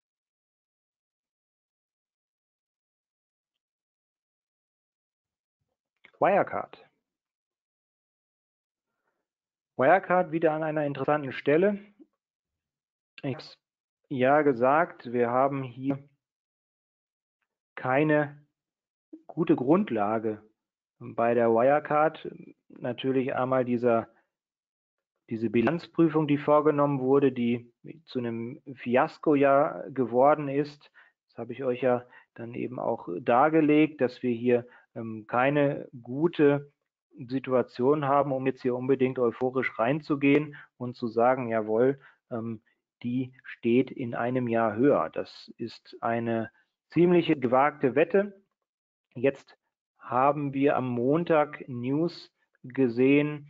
Wirecard. Wirecard wieder an einer interessanten Stelle. Ich habe es ja gesagt, wir haben hier keine gute Grundlage bei der Wirecard. Natürlich einmal dieser, diese Bilanzprüfung, die vorgenommen wurde, die zu einem Fiasko ja geworden ist. Das habe ich euch ja dann eben auch dargelegt, dass wir hier ähm, keine gute Situation haben, um jetzt hier unbedingt euphorisch reinzugehen und zu sagen, jawohl, ähm, die steht in einem Jahr höher. Das ist eine ziemlich gewagte Wette. Jetzt haben wir am Montag News gesehen,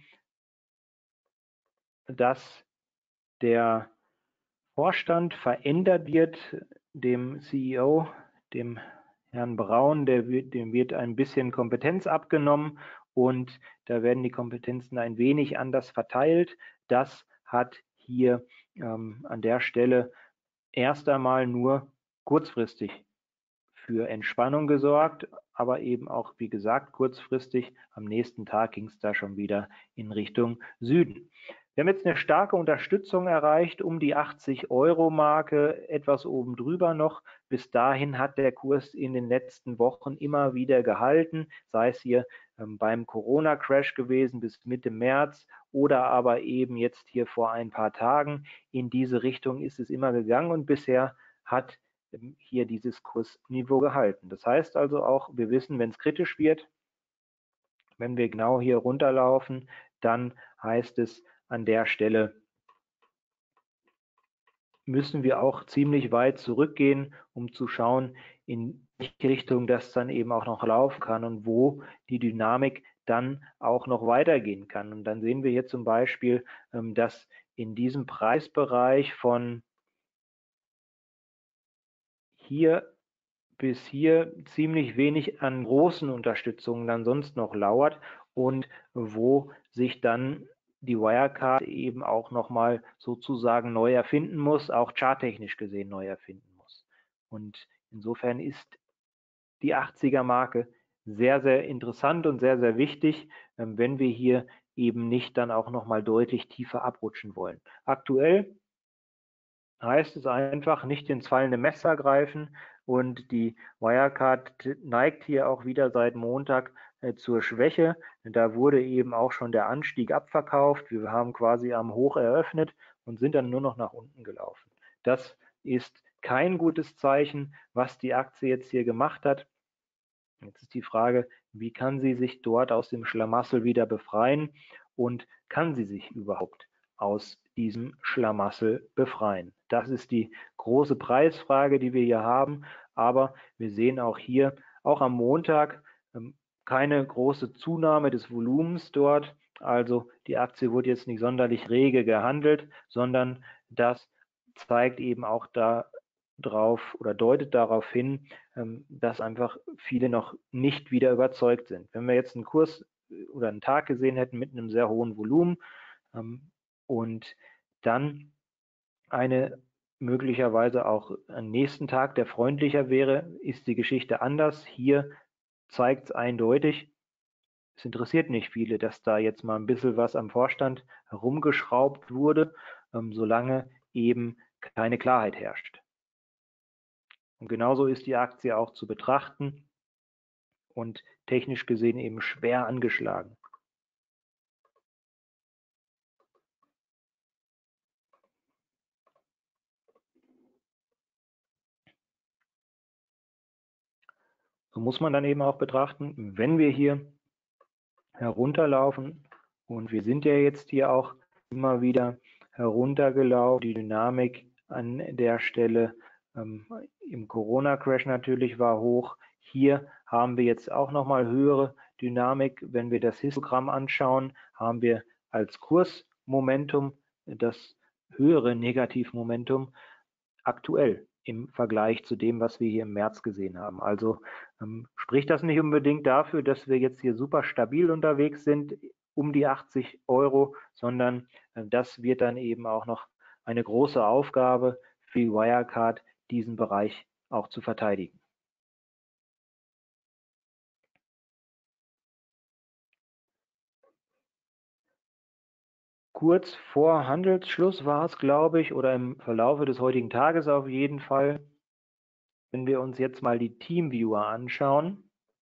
dass der Vorstand verändert wird, dem C E O, dem Herrn Braun, der wird, dem wird ein bisschen Kompetenz abgenommen und da werden die Kompetenzen ein wenig anders verteilt. Das hat hier ähm, an der Stelle erst einmal nur kurzfristig für Entspannung gesorgt, aber eben auch, wie gesagt, kurzfristig. Am nächsten Tag ging es da schon wieder in Richtung Süden. Wir haben jetzt eine starke Unterstützung erreicht, um die achtzig Euro Marke, etwas oben drüber noch. Bis dahin hat der Kurs in den letzten Wochen immer wieder gehalten, sei es hier ähm, beim Corona-Crash gewesen bis Mitte März oder aber eben jetzt hier vor ein paar Tagen. In diese Richtung ist es immer gegangen und bisher hat hier dieses Kursniveau gehalten. Das heißt also auch, wir wissen, wenn es kritisch wird, wenn wir genau hier runterlaufen, dann heißt es an der Stelle, müssen wir auch ziemlich weit zurückgehen, um zu schauen, in welche Richtung das dann eben auch noch laufen kann und wo die Dynamik dann auch noch weitergehen kann. Und dann sehen wir hier zum Beispiel, dass in diesem Preisbereich von hier bis hier ziemlich wenig an großen Unterstützungen dann sonst noch lauert und wo sich dann die Wirecard eben auch nochmal sozusagen neu erfinden muss, auch charttechnisch gesehen neu erfinden muss. Und insofern ist die achtziger Marke sehr, sehr interessant und sehr, sehr wichtig, wenn wir hier eben nicht dann auch nochmal deutlich tiefer abrutschen wollen. Aktuell heißt es einfach, nicht ins fallende Messer greifen und die Wirecard neigt hier auch wieder seit Montag äh, zur Schwäche. Da wurde eben auch schon der Anstieg abverkauft. Wir haben quasi am Hoch eröffnet und sind dann nur noch nach unten gelaufen. Das ist kein gutes Zeichen, was die Aktie jetzt hier gemacht hat. Jetzt ist die Frage, wie kann sie sich dort aus dem Schlamassel wieder befreien und kann sie sich überhaupt aus diesem Schlamassel befreien? Das ist die große Preisfrage, die wir hier haben. Aber wir sehen auch hier, auch am Montag, keine große Zunahme des Volumens dort. Also die Aktie wurde jetzt nicht sonderlich rege gehandelt, sondern das zeigt eben auch darauf oder deutet darauf hin, dass einfach viele noch nicht wieder überzeugt sind. Wenn wir jetzt einen Kurs oder einen Tag gesehen hätten mit einem sehr hohen Volumen und dann eine möglicherweise auch einen nächsten Tag, der freundlicher wäre, ist die Geschichte anders. Hier zeigt es eindeutig, es interessiert nicht viele, dass da jetzt mal ein bisschen was am Vorstand herumgeschraubt wurde, ähm, solange eben keine Klarheit herrscht. Und genauso ist die Aktie auch zu betrachten und technisch gesehen eben schwer angeschlagen. So muss man dann eben auch betrachten, wenn wir hier herunterlaufen, und wir sind ja jetzt hier auch immer wieder heruntergelaufen, die Dynamik an der Stelle ähm, im Corona-Crash natürlich war hoch. Hier haben wir jetzt auch nochmal höhere Dynamik. Wenn wir das Histogramm anschauen, haben wir als Kursmomentum das höhere Negativmomentum aktuell im Vergleich zu dem, was wir hier im März gesehen haben. Also ähm, spricht das nicht unbedingt dafür, dass wir jetzt hier super stabil unterwegs sind, um die achtzig Euro, sondern äh, das wird dann eben auch noch eine große Aufgabe für die Wirecard, diesen Bereich auch zu verteidigen. Kurz vor Handelsschluss war es, glaube ich, oder im Verlaufe des heutigen Tages auf jeden Fall. Wenn wir uns jetzt mal die Teamviewer anschauen,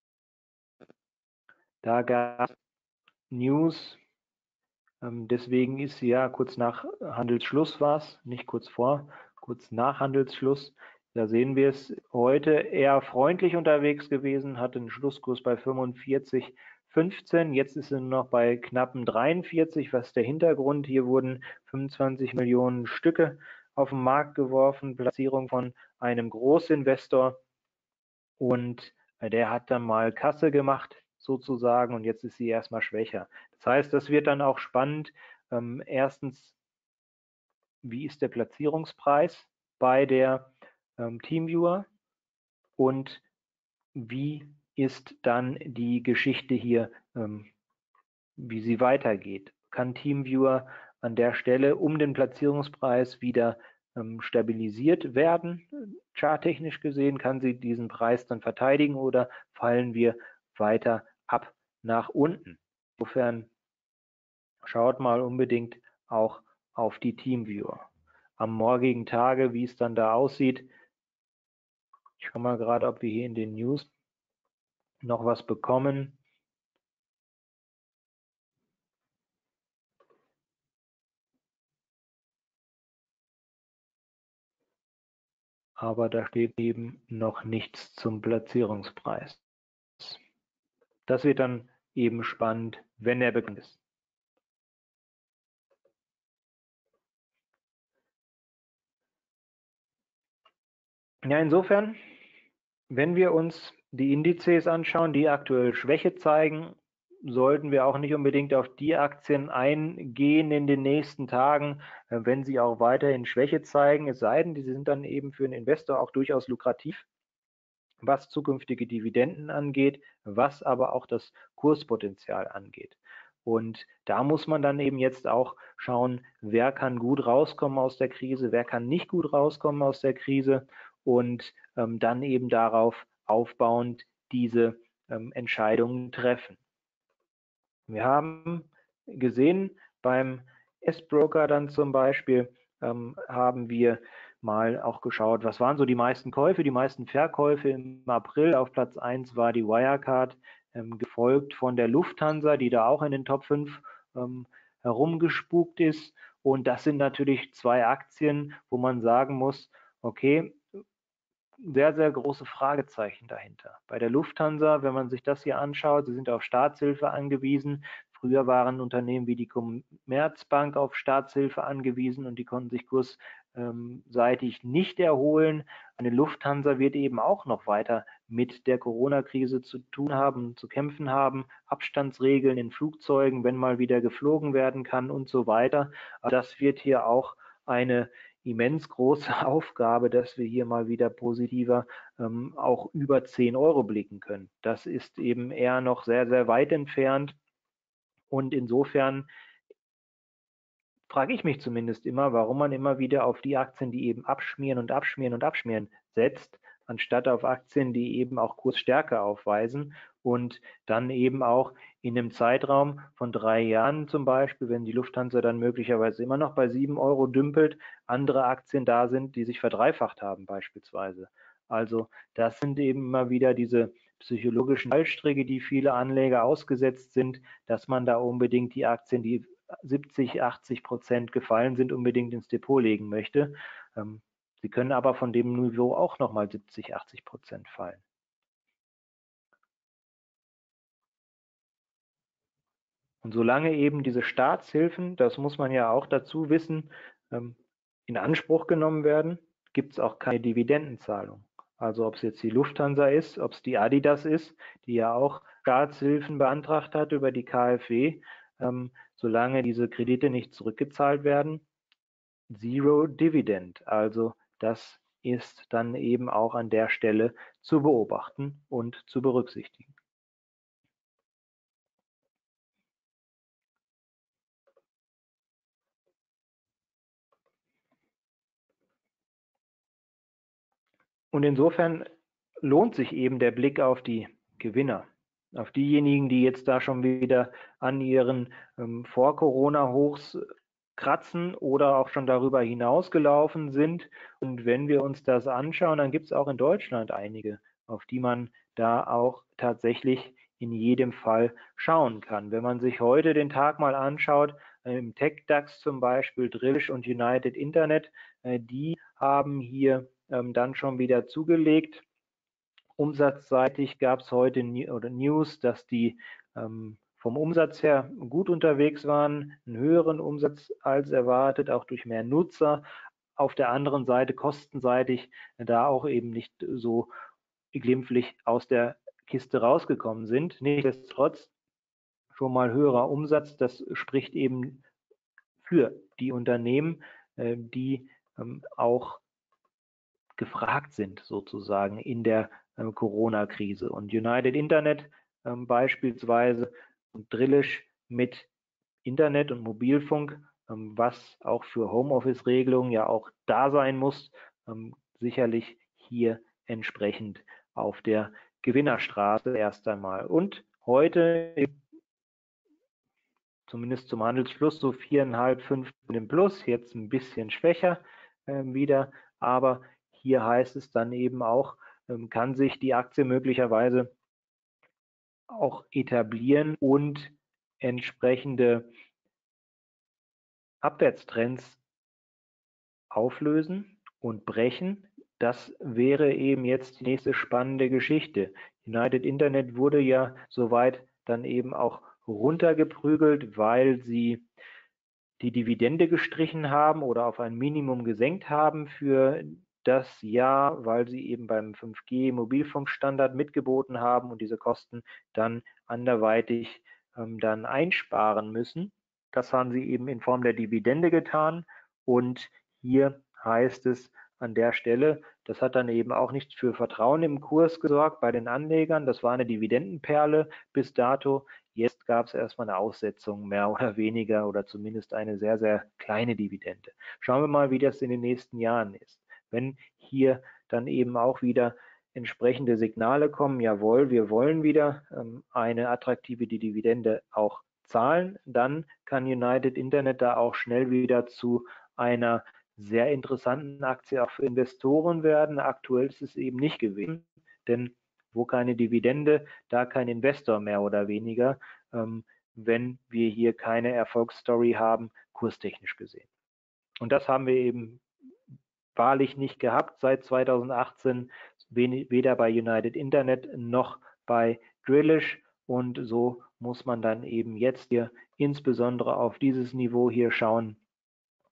da gab es News, ähm, deswegen ist sie ja kurz nach Handelsschluss war es, nicht kurz vor, kurz nach Handelsschluss. Da sehen wir es heute eher freundlich unterwegs gewesen, hatte einen Schlusskurs bei fünfundvierzig Komma fünfzehn, jetzt ist sie noch bei knappen dreiundvierzig. Was ist der Hintergrund? Hier wurden fünfundzwanzig Millionen Stücke auf den Markt geworfen, Platzierung von einem Großinvestor, und der hat dann mal Kasse gemacht sozusagen, und jetzt ist sie erstmal schwächer. Das heißt, das wird dann auch spannend. Ähm, erstens, wie ist der Platzierungspreis bei der ähm, Teamviewer und wie ist dann die Geschichte hier, ähm, wie sie weitergeht? Kann Teamviewer an der Stelle um den Platzierungspreis wieder ähm, stabilisiert werden, charttechnisch gesehen? Kann sie diesen Preis dann verteidigen oder fallen wir weiter ab nach unten? Insofern schaut mal unbedingt auch auf die Teamviewer. Am morgigen Tage, wie es dann da aussieht. Ich schaue mal gerade, ob wir hier in den News noch was bekommen. Aber da steht eben noch nichts zum Platzierungspreis. Das wird dann eben spannend, wenn er bekannt ist. Ja, insofern, wenn wir uns die Indizes anschauen, die aktuell Schwäche zeigen, sollten wir auch nicht unbedingt auf die Aktien eingehen in den nächsten Tagen, wenn sie auch weiterhin Schwäche zeigen, es sei denn, die sind dann eben für einen Investor auch durchaus lukrativ, was zukünftige Dividenden angeht, was aber auch das Kurspotenzial angeht. Und da muss man dann eben jetzt auch schauen, wer kann gut rauskommen aus der Krise, wer kann nicht gut rauskommen aus der Krise, und ähm, dann eben darauf aufbauend diese ähm, Entscheidungen treffen. Wir haben gesehen, beim S-Broker dann zum Beispiel ähm, haben wir mal auch geschaut, was waren so die meisten Käufe, die meisten Verkäufe im April. Auf Platz eins war die Wirecard, ähm, gefolgt von der Lufthansa, die da auch in den Top fünf ähm, herumgespukt ist. Und das sind natürlich zwei Aktien, wo man sagen muss, okay, sehr, sehr große Fragezeichen dahinter. Bei der Lufthansa, wenn man sich das hier anschaut, sie sind auf Staatshilfe angewiesen. Früher waren Unternehmen wie die Commerzbank auf Staatshilfe angewiesen und die konnten sich kursseitig nicht erholen. Eine Lufthansa wird eben auch noch weiter mit der Corona-Krise zu tun haben, zu kämpfen haben, Abstandsregeln in Flugzeugen, wenn mal wieder geflogen werden kann und so weiter. Das wird hier auch eine immens große Aufgabe, dass wir hier mal wieder positiver ähm, auch über zehn Euro blicken können. Das ist eben eher noch sehr, sehr weit entfernt. Und insofern frage ich mich zumindest immer, warum man immer wieder auf die Aktien, die eben abschmieren und abschmieren und abschmieren, setzt, anstatt auf Aktien, die eben auch Kursstärke aufweisen und dann eben auch in einem Zeitraum von drei Jahren zum Beispiel, wenn die Lufthansa dann möglicherweise immer noch bei sieben Euro dümpelt, andere Aktien da sind, die sich verdreifacht haben beispielsweise. Also das sind eben immer wieder diese psychologischen Fallstricke, die viele Anleger ausgesetzt sind, dass man da unbedingt die Aktien, die siebzig, achtzig Prozent gefallen sind, unbedingt ins Depot legen möchte. Ähm, Sie können aber von dem Niveau auch nochmal siebzig, achtzig Prozent fallen. Und solange eben diese Staatshilfen, das muss man ja auch dazu wissen, ähm, in Anspruch genommen werden, gibt es auch keine Dividendenzahlung. Also ob es jetzt die Lufthansa ist, ob es die Adidas ist, die ja auch Staatshilfen beantragt hat über die KfW, ähm, solange diese Kredite nicht zurückgezahlt werden, Zero Dividend. Also das ist dann eben auch an der Stelle zu beobachten und zu berücksichtigen. Und insofern lohnt sich eben der Blick auf die Gewinner, auf diejenigen, die jetzt da schon wieder an ihren ähm, Vor-Corona-Hochs kratzen oder auch schon darüber hinausgelaufen sind. Und wenn wir uns das anschauen, dann gibt es auch in Deutschland einige, auf die man da auch tatsächlich in jedem Fall schauen kann. Wenn man sich heute den Tag mal anschaut, im Tech-DAX zum Beispiel, Drillisch und United Internet, äh, die haben hier ähm, dann schon wieder zugelegt. Umsatzseitig gab es heute oder News, dass die ähm, vom Umsatz her gut unterwegs waren, einen höheren Umsatz als erwartet, auch durch mehr Nutzer. Auf der anderen Seite kostenseitig da auch eben nicht so glimpflich aus der Kiste rausgekommen sind. Nichtsdestotrotz schon mal höherer Umsatz, das spricht eben für die Unternehmen, äh, die ähm, auch gefragt sind sozusagen in der äh, Corona-Krise. Und United Internet ähm, beispielsweise und Drillisch mit Internet und Mobilfunk, ähm, was auch für Homeoffice-Regelungen ja auch da sein muss, ähm, sicherlich hier entsprechend auf der Gewinnerstraße erst einmal. Und heute, zumindest zum Handelsschluss, so viereinhalb, fünf im Plus, jetzt ein bisschen schwächer äh, wieder, aber hier heißt es dann eben auch, ähm, kann sich die Aktie möglicherweise auch etablieren und entsprechende Abwärtstrends auflösen und brechen. Das wäre eben jetzt die nächste spannende Geschichte. United Internet wurde ja soweit dann eben auch runtergeprügelt, weil sie die Dividende gestrichen haben oder auf ein Minimum gesenkt haben für das Jahr, weil sie eben beim fünf G Mobilfunkstandard mitgeboten haben und diese Kosten dann anderweitig ähm, dann einsparen müssen. Das haben sie eben in Form der Dividende getan und hier heißt es an der Stelle, das hat dann eben auch nicht für Vertrauen im Kurs gesorgt bei den Anlegern. Das war eine Dividendenperle bis dato. Jetzt gab es erstmal eine Aussetzung, mehr oder weniger, oder zumindest eine sehr, sehr kleine Dividende. Schauen wir mal, wie das in den nächsten Jahren ist. Wenn hier dann eben auch wieder entsprechende Signale kommen, jawohl, wir wollen wieder ähm, eine attraktive Dividende auch zahlen, dann kann United Internet da auch schnell wieder zu einer sehr interessanten Aktie auch für Investoren werden. Aktuell ist es eben nicht gewesen, denn wo keine Dividende, da kein Investor mehr oder weniger, ähm, wenn wir hier keine Erfolgsstory haben, kurstechnisch gesehen. Und das haben wir eben wahrlich nicht gehabt seit zweitausendachtzehn, weder bei United Internet noch bei Drillisch. Und so muss man dann eben jetzt hier insbesondere auf dieses Niveau hier schauen.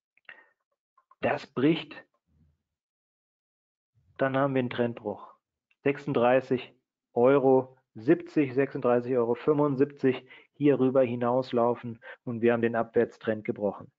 Das bricht, dann haben wir einen Trendbruch. sechsunddreißig Euro siebzig, sechsunddreißig Euro fünfundsiebzig hier rüber hinauslaufen und wir haben den Abwärtstrend gebrochen.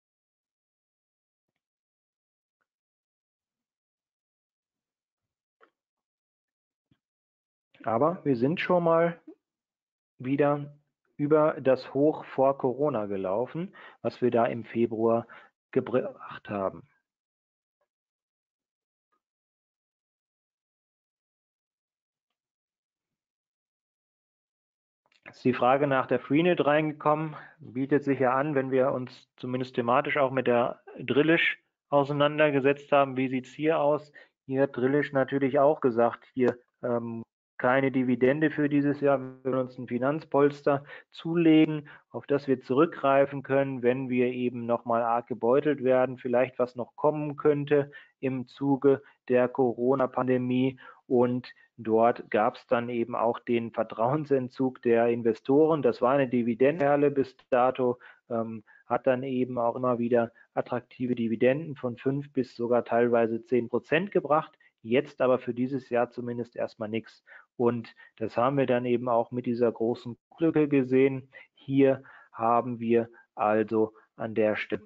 Aber wir sind schon mal wieder über das Hoch vor Corona gelaufen, was wir da im Februar gebracht haben. Ist die Frage nach der Freenet reingekommen, bietet sich ja an, wenn wir uns zumindest thematisch auch mit der Drillisch auseinandergesetzt haben. Wie sieht es hier aus? Hier hat Drillisch natürlich auch gesagt, hier ähm, keine Dividende für dieses Jahr, wir wollen uns ein Finanzpolster zulegen, auf das wir zurückgreifen können, wenn wir eben nochmal arg gebeutelt werden, vielleicht was noch kommen könnte im Zuge der Corona-Pandemie. Und dort gab es dann eben auch den Vertrauensentzug der Investoren. Das war eine Dividendenperle bis dato, ähm, hat dann eben auch immer wieder attraktive Dividenden von fünf bis sogar teilweise zehn Prozent gebracht. Jetzt aber für dieses Jahr zumindest erstmal nichts. Und das haben wir dann eben auch mit dieser großen Lücke gesehen. Hier haben wir also an der Stelle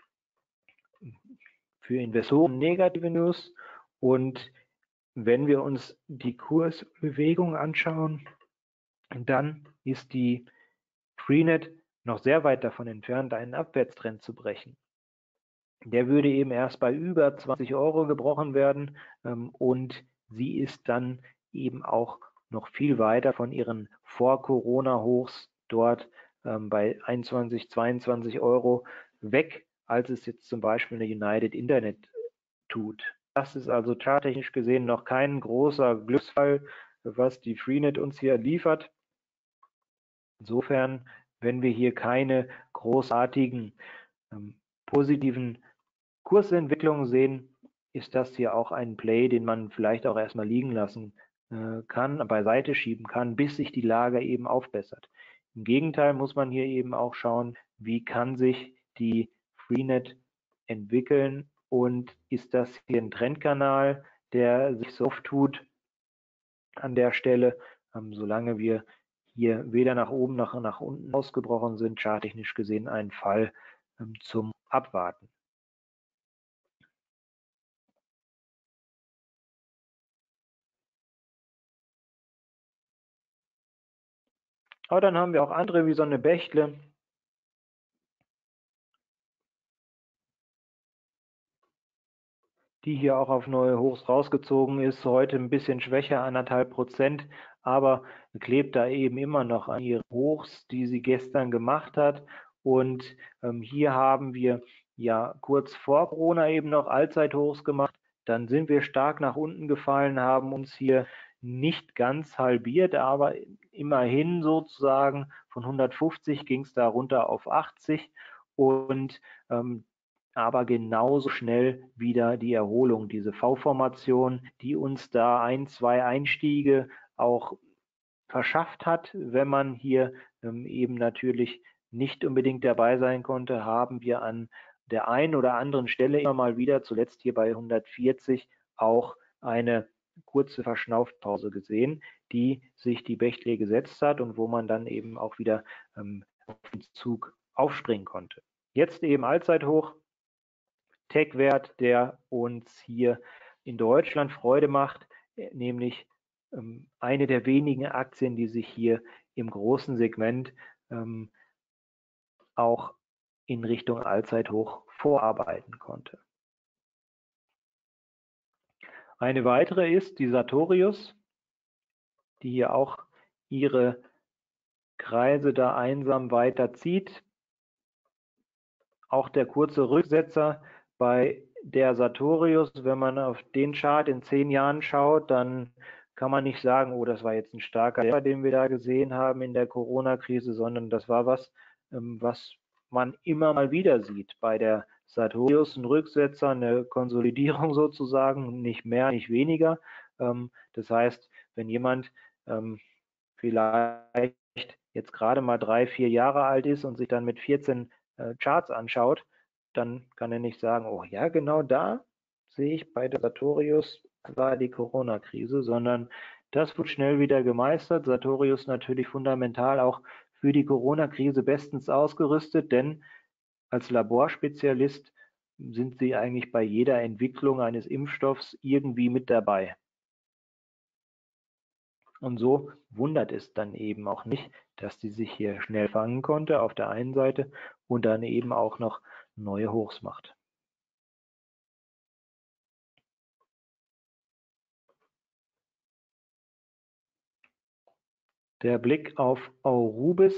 für Investoren negative News. Und wenn wir uns die Kursbewegung anschauen, dann ist die Freenet noch sehr weit davon entfernt, einen Abwärtstrend zu brechen. Der würde eben erst bei über zwanzig Euro gebrochen werden ähm, und sie ist dann eben auch noch viel weiter von ihren Vor-Corona-Hochs dort ähm, bei einundzwanzig, zweiundzwanzig Euro weg, als es jetzt zum Beispiel eine United Internet tut. Das ist also charttechnisch gesehen noch kein großer Glücksfall, was die Freenet uns hier liefert. Insofern, wenn wir hier keine großartigen ähm, positiven Kursentwicklungen sehen, ist das hier auch ein Play, den man vielleicht auch erstmal liegen lassen äh, kann, beiseite schieben kann, bis sich die Lage eben aufbessert. Im Gegenteil muss man hier eben auch schauen, wie kann sich die Freenet entwickeln und ist das hier ein Trendkanal, der sich so oft tut an der Stelle, ähm, solange wir hier weder nach oben noch nach unten ausgebrochen sind, charttechnisch gesehen ein Fall ähm, zum Abwarten. Aber dann haben wir auch andere wie so eine Bechtle, die hier auch auf neue Hochs rausgezogen ist, heute ein bisschen schwächer, anderthalb Prozent, aber klebt da eben immer noch an ihren Hochs, die sie gestern gemacht hat. Und ähm, hier haben wir ja kurz vor Corona eben noch Allzeithochs gemacht. Dann sind wir stark nach unten gefallen, haben uns hier nicht ganz halbiert, aber immerhin sozusagen von hundertfünfzig ging es da runter auf achtzig und ähm, aber genauso schnell wieder die Erholung, diese V-Formation, die uns da ein, zwei Einstiege auch verschafft hat, wenn man hier ähm, eben natürlich nicht unbedingt dabei sein konnte, haben wir an der einen oder anderen Stelle immer mal wieder, zuletzt hier bei hundertvierzig, auch eine kurze Verschnaufpause gesehen, die sich die Bechtle gesetzt hat und wo man dann eben auch wieder ähm, auf den Zug aufspringen konnte. Jetzt eben Allzeithoch, Tech-Wert, der uns hier in Deutschland Freude macht, nämlich ähm, eine der wenigen Aktien, die sich hier im großen Segment ähm, auch in Richtung Allzeithoch vorarbeiten konnte. Eine weitere ist die Sartorius, die hier auch ihre Kreise da einsam weiterzieht. Auch der kurze Rücksetzer bei der Sartorius, wenn man auf den Chart in zehn Jahren schaut, dann kann man nicht sagen, oh, das war jetzt ein starker Dämpfer, den wir da gesehen haben in der Corona-Krise, sondern das war was, was man immer mal wieder sieht. Bei der Sartorius ein Rücksetzer, eine Konsolidierung sozusagen, nicht mehr, nicht weniger. Das heißt, wenn jemand vielleicht jetzt gerade mal drei, vier Jahre alt ist und sich dann mit vierzehn Charts anschaut, dann kann er nicht sagen, oh ja, genau da sehe ich bei der Sartorius war die Corona-Krise, sondern das wird schnell wieder gemeistert. Sartorius natürlich fundamental auch für die Corona-Krise bestens ausgerüstet, denn als Laborspezialist sind sie eigentlich bei jeder Entwicklung eines Impfstoffs irgendwie mit dabei. Und so wundert es dann eben auch nicht, dass die sich hier schnell fangen konnte auf der einen Seite und dann eben auch noch neue Hochs macht. Der Blick auf Aurubis,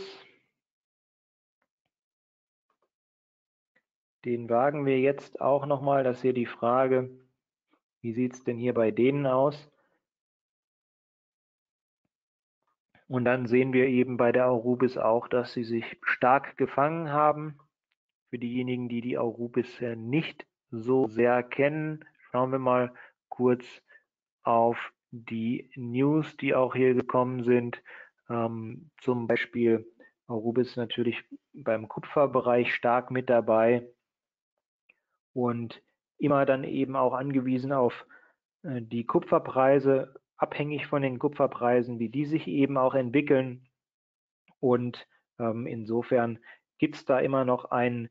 den wagen wir jetzt auch nochmal. Das ist hier die Frage, wie sieht es denn hier bei denen aus? Und dann sehen wir eben bei der Aurubis auch, dass sie sich stark gefangen haben. Für diejenigen, die die Aurubis nicht so sehr kennen, schauen wir mal kurz auf die News, die auch hier gekommen sind. Ähm, zum Beispiel Aurubis natürlich beim Kupferbereich stark mit dabei und immer dann eben auch angewiesen auf äh, die Kupferpreise, abhängig von den Kupferpreisen, wie die sich eben auch entwickeln. Und ähm, insofern gibt es da immer noch einen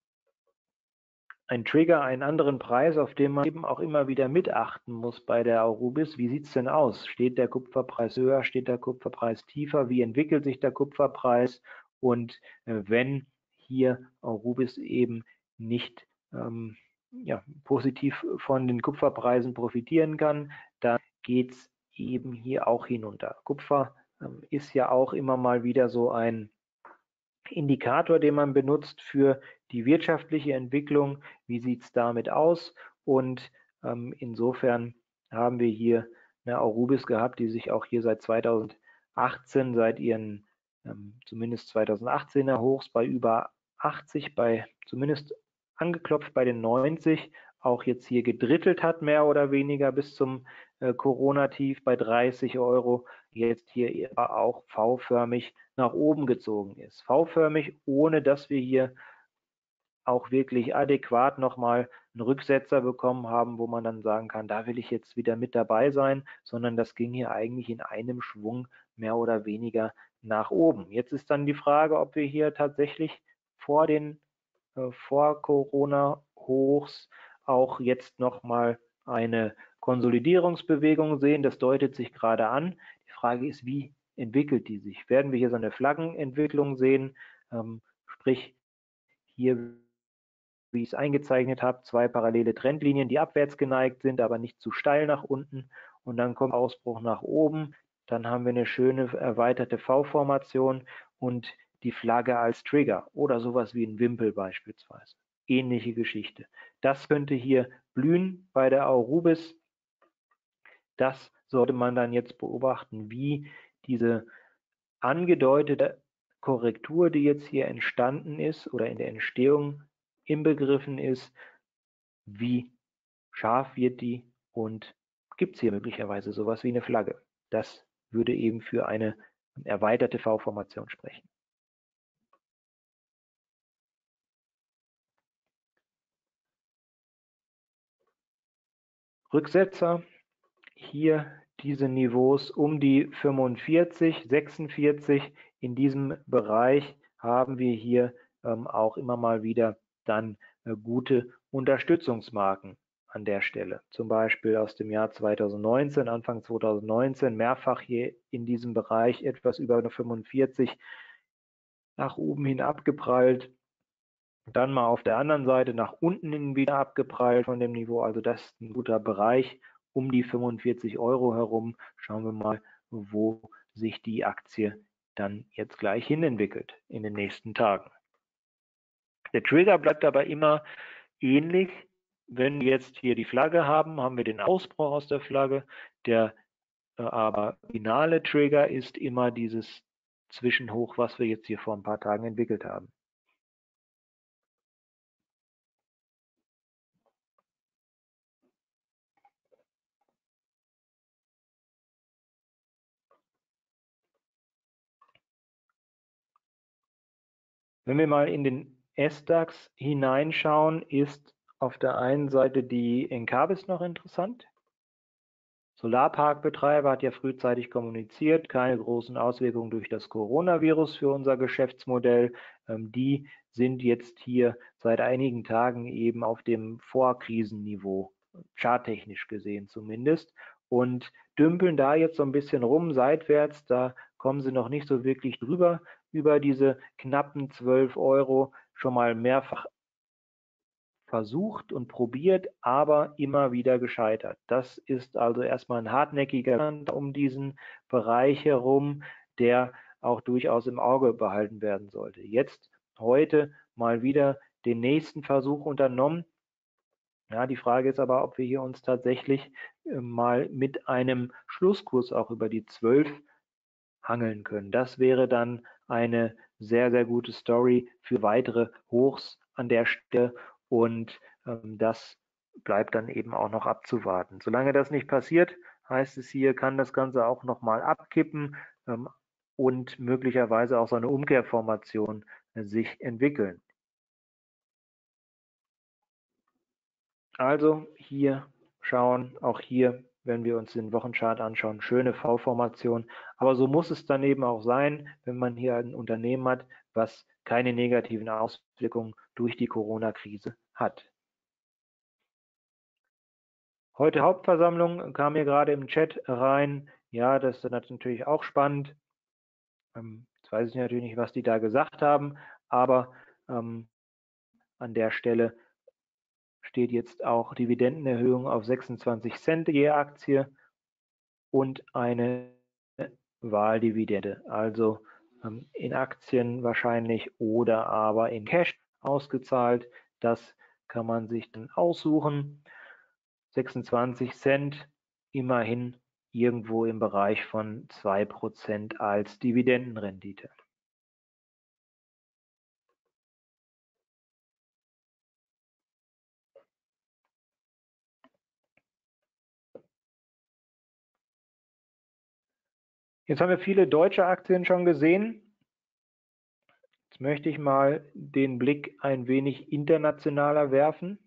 ein Trigger, einen anderen Preis, auf den man eben auch immer wieder mitachten muss bei der Aurubis. Wie sieht es denn aus? Steht der Kupferpreis höher? Steht der Kupferpreis tiefer? Wie entwickelt sich der Kupferpreis? Und äh, wenn hier Aurubis eben nicht ähm, ja, positiv von den Kupferpreisen profitieren kann, dann geht es eben hier auch hinunter. Kupfer ähm, ist ja auch immer mal wieder so ein Indikator, den man benutzt für die wirtschaftliche Entwicklung. Wie sieht es damit aus? Und ähm, insofern haben wir hier eine Aurubis gehabt, die sich auch hier seit zweitausendachtzehn, seit ihren ähm, zumindest zweitausendachtzehner Hochs bei über achtzig, bei zumindest angeklopft bei den neunzig, auch jetzt hier gedrittelt hat, mehr oder weniger bis zum äh, Corona-Tief bei dreißig Euro, jetzt hier auch V-förmig nach oben gezogen ist. V-förmig, ohne dass wir hier auch wirklich adäquat nochmal einen Rücksetzer bekommen haben, wo man dann sagen kann, da will ich jetzt wieder mit dabei sein, sondern das ging hier eigentlich in einem Schwung mehr oder weniger nach oben. Jetzt ist dann die Frage, ob wir hier tatsächlich vor den äh, vor Corona-Hochs auch jetzt nochmal eine Konsolidierungsbewegung sehen. Das deutet sich gerade an. Die Frage ist, wie entwickelt die sich? Werden wir hier so eine Flaggenentwicklung sehen? Ähm, sprich, hier, wie ich es eingezeichnet habe, zwei parallele Trendlinien, die abwärts geneigt sind, aber nicht zu steil nach unten. Und dann kommt Ausbruch nach oben. Dann haben wir eine schöne erweiterte V-Formation und die Flagge als Trigger oder sowas wie ein Wimpel beispielsweise. Ähnliche Geschichte. Das könnte hier blühen bei der Aurubis. Das sollte man dann jetzt beobachten, wie diese angedeutete Korrektur, die jetzt hier entstanden ist oder in der Entstehung inbegriffen ist, wie scharf wird die und gibt es hier möglicherweise sowas wie eine Flagge. Das würde eben für eine erweiterte V-Formation sprechen. Rücksetzer, hier diese Niveaus um die fünfundvierzig, sechsundvierzig, in diesem Bereich haben wir hier ähm, auch immer mal wieder dann äh, gute Unterstützungsmarken an der Stelle. Zum Beispiel aus dem Jahr zweitausendneunzehn, Anfang zweitausendneunzehn, mehrfach hier in diesem Bereich etwas über eine fünfundvierzig nach oben hin abgeprallt. Dann mal auf der anderen Seite nach unten hin wieder abgeprallt von dem Niveau. Also das ist ein guter Bereich um die fünfundvierzig Euro herum. Schauen wir mal, wo sich die Aktie dann jetzt gleich hin entwickelt in den nächsten Tagen. Der Trigger bleibt aber immer ähnlich. Wenn wir jetzt hier die Flagge haben, haben wir den Ausbruch aus der Flagge. Der äh, aber finale Trigger ist immer dieses Zwischenhoch, was wir jetzt hier vor ein paar Tagen entwickelt haben. Wenn wir mal in den S DAX hineinschauen, ist auf der einen Seite die Encarvis noch interessant. Solarparkbetreiber hat ja frühzeitig kommuniziert, keine großen Auswirkungen durch das Coronavirus für unser Geschäftsmodell. Ähm, die sind jetzt hier seit einigen Tagen eben auf dem Vorkrisenniveau, charttechnisch gesehen zumindest, und dümpeln da jetzt so ein bisschen rum seitwärts. Da kommen sie noch nicht so wirklich drüber, über diese knappen zwölf Euro, schon mal mehrfach versucht und probiert, aber immer wieder gescheitert. Das ist also erstmal ein hartnäckiger Kampf um diesen Bereich herum, der auch durchaus im Auge behalten werden sollte. Jetzt heute mal wieder den nächsten Versuch unternommen. Ja, die Frage ist aber, ob wir hier uns tatsächlich äh, mal mit einem Schlusskurs auch über die zwölf hangeln können. Das wäre dann eine sehr, sehr gute Story für weitere Hochs an der Stelle, und ähm, das bleibt dann eben auch noch abzuwarten. Solange das nicht passiert, heißt es hier, kann das Ganze auch nochmal abkippen ähm, und möglicherweise auch so eine Umkehrformation äh, sich entwickeln. Also hier schauen, auch hier, wenn wir uns den Wochenchart anschauen, schöne V-Formation. Aber so muss es dann eben auch sein, wenn man hier ein Unternehmen hat, was keine negativen Auswirkungen durch die Corona-Krise hat. Heute Hauptversammlung kam hier gerade im Chat rein. Ja, das ist natürlich auch spannend. Ähm, jetzt weiß ich natürlich nicht, was die da gesagt haben, aber ähm, an der Stelle steht jetzt auch Dividendenerhöhung auf sechsundzwanzig Cent je Aktie und eine Wahldividende, also ähm, in Aktien wahrscheinlich oder aber in Cash ausgezahlt. Das kann man sich dann aussuchen. sechsundzwanzig Cent, immerhin irgendwo im Bereich von zwei Prozent als Dividendenrendite. Jetzt haben wir viele deutsche Aktien schon gesehen. Jetzt möchte ich mal den Blick ein wenig internationaler werfen.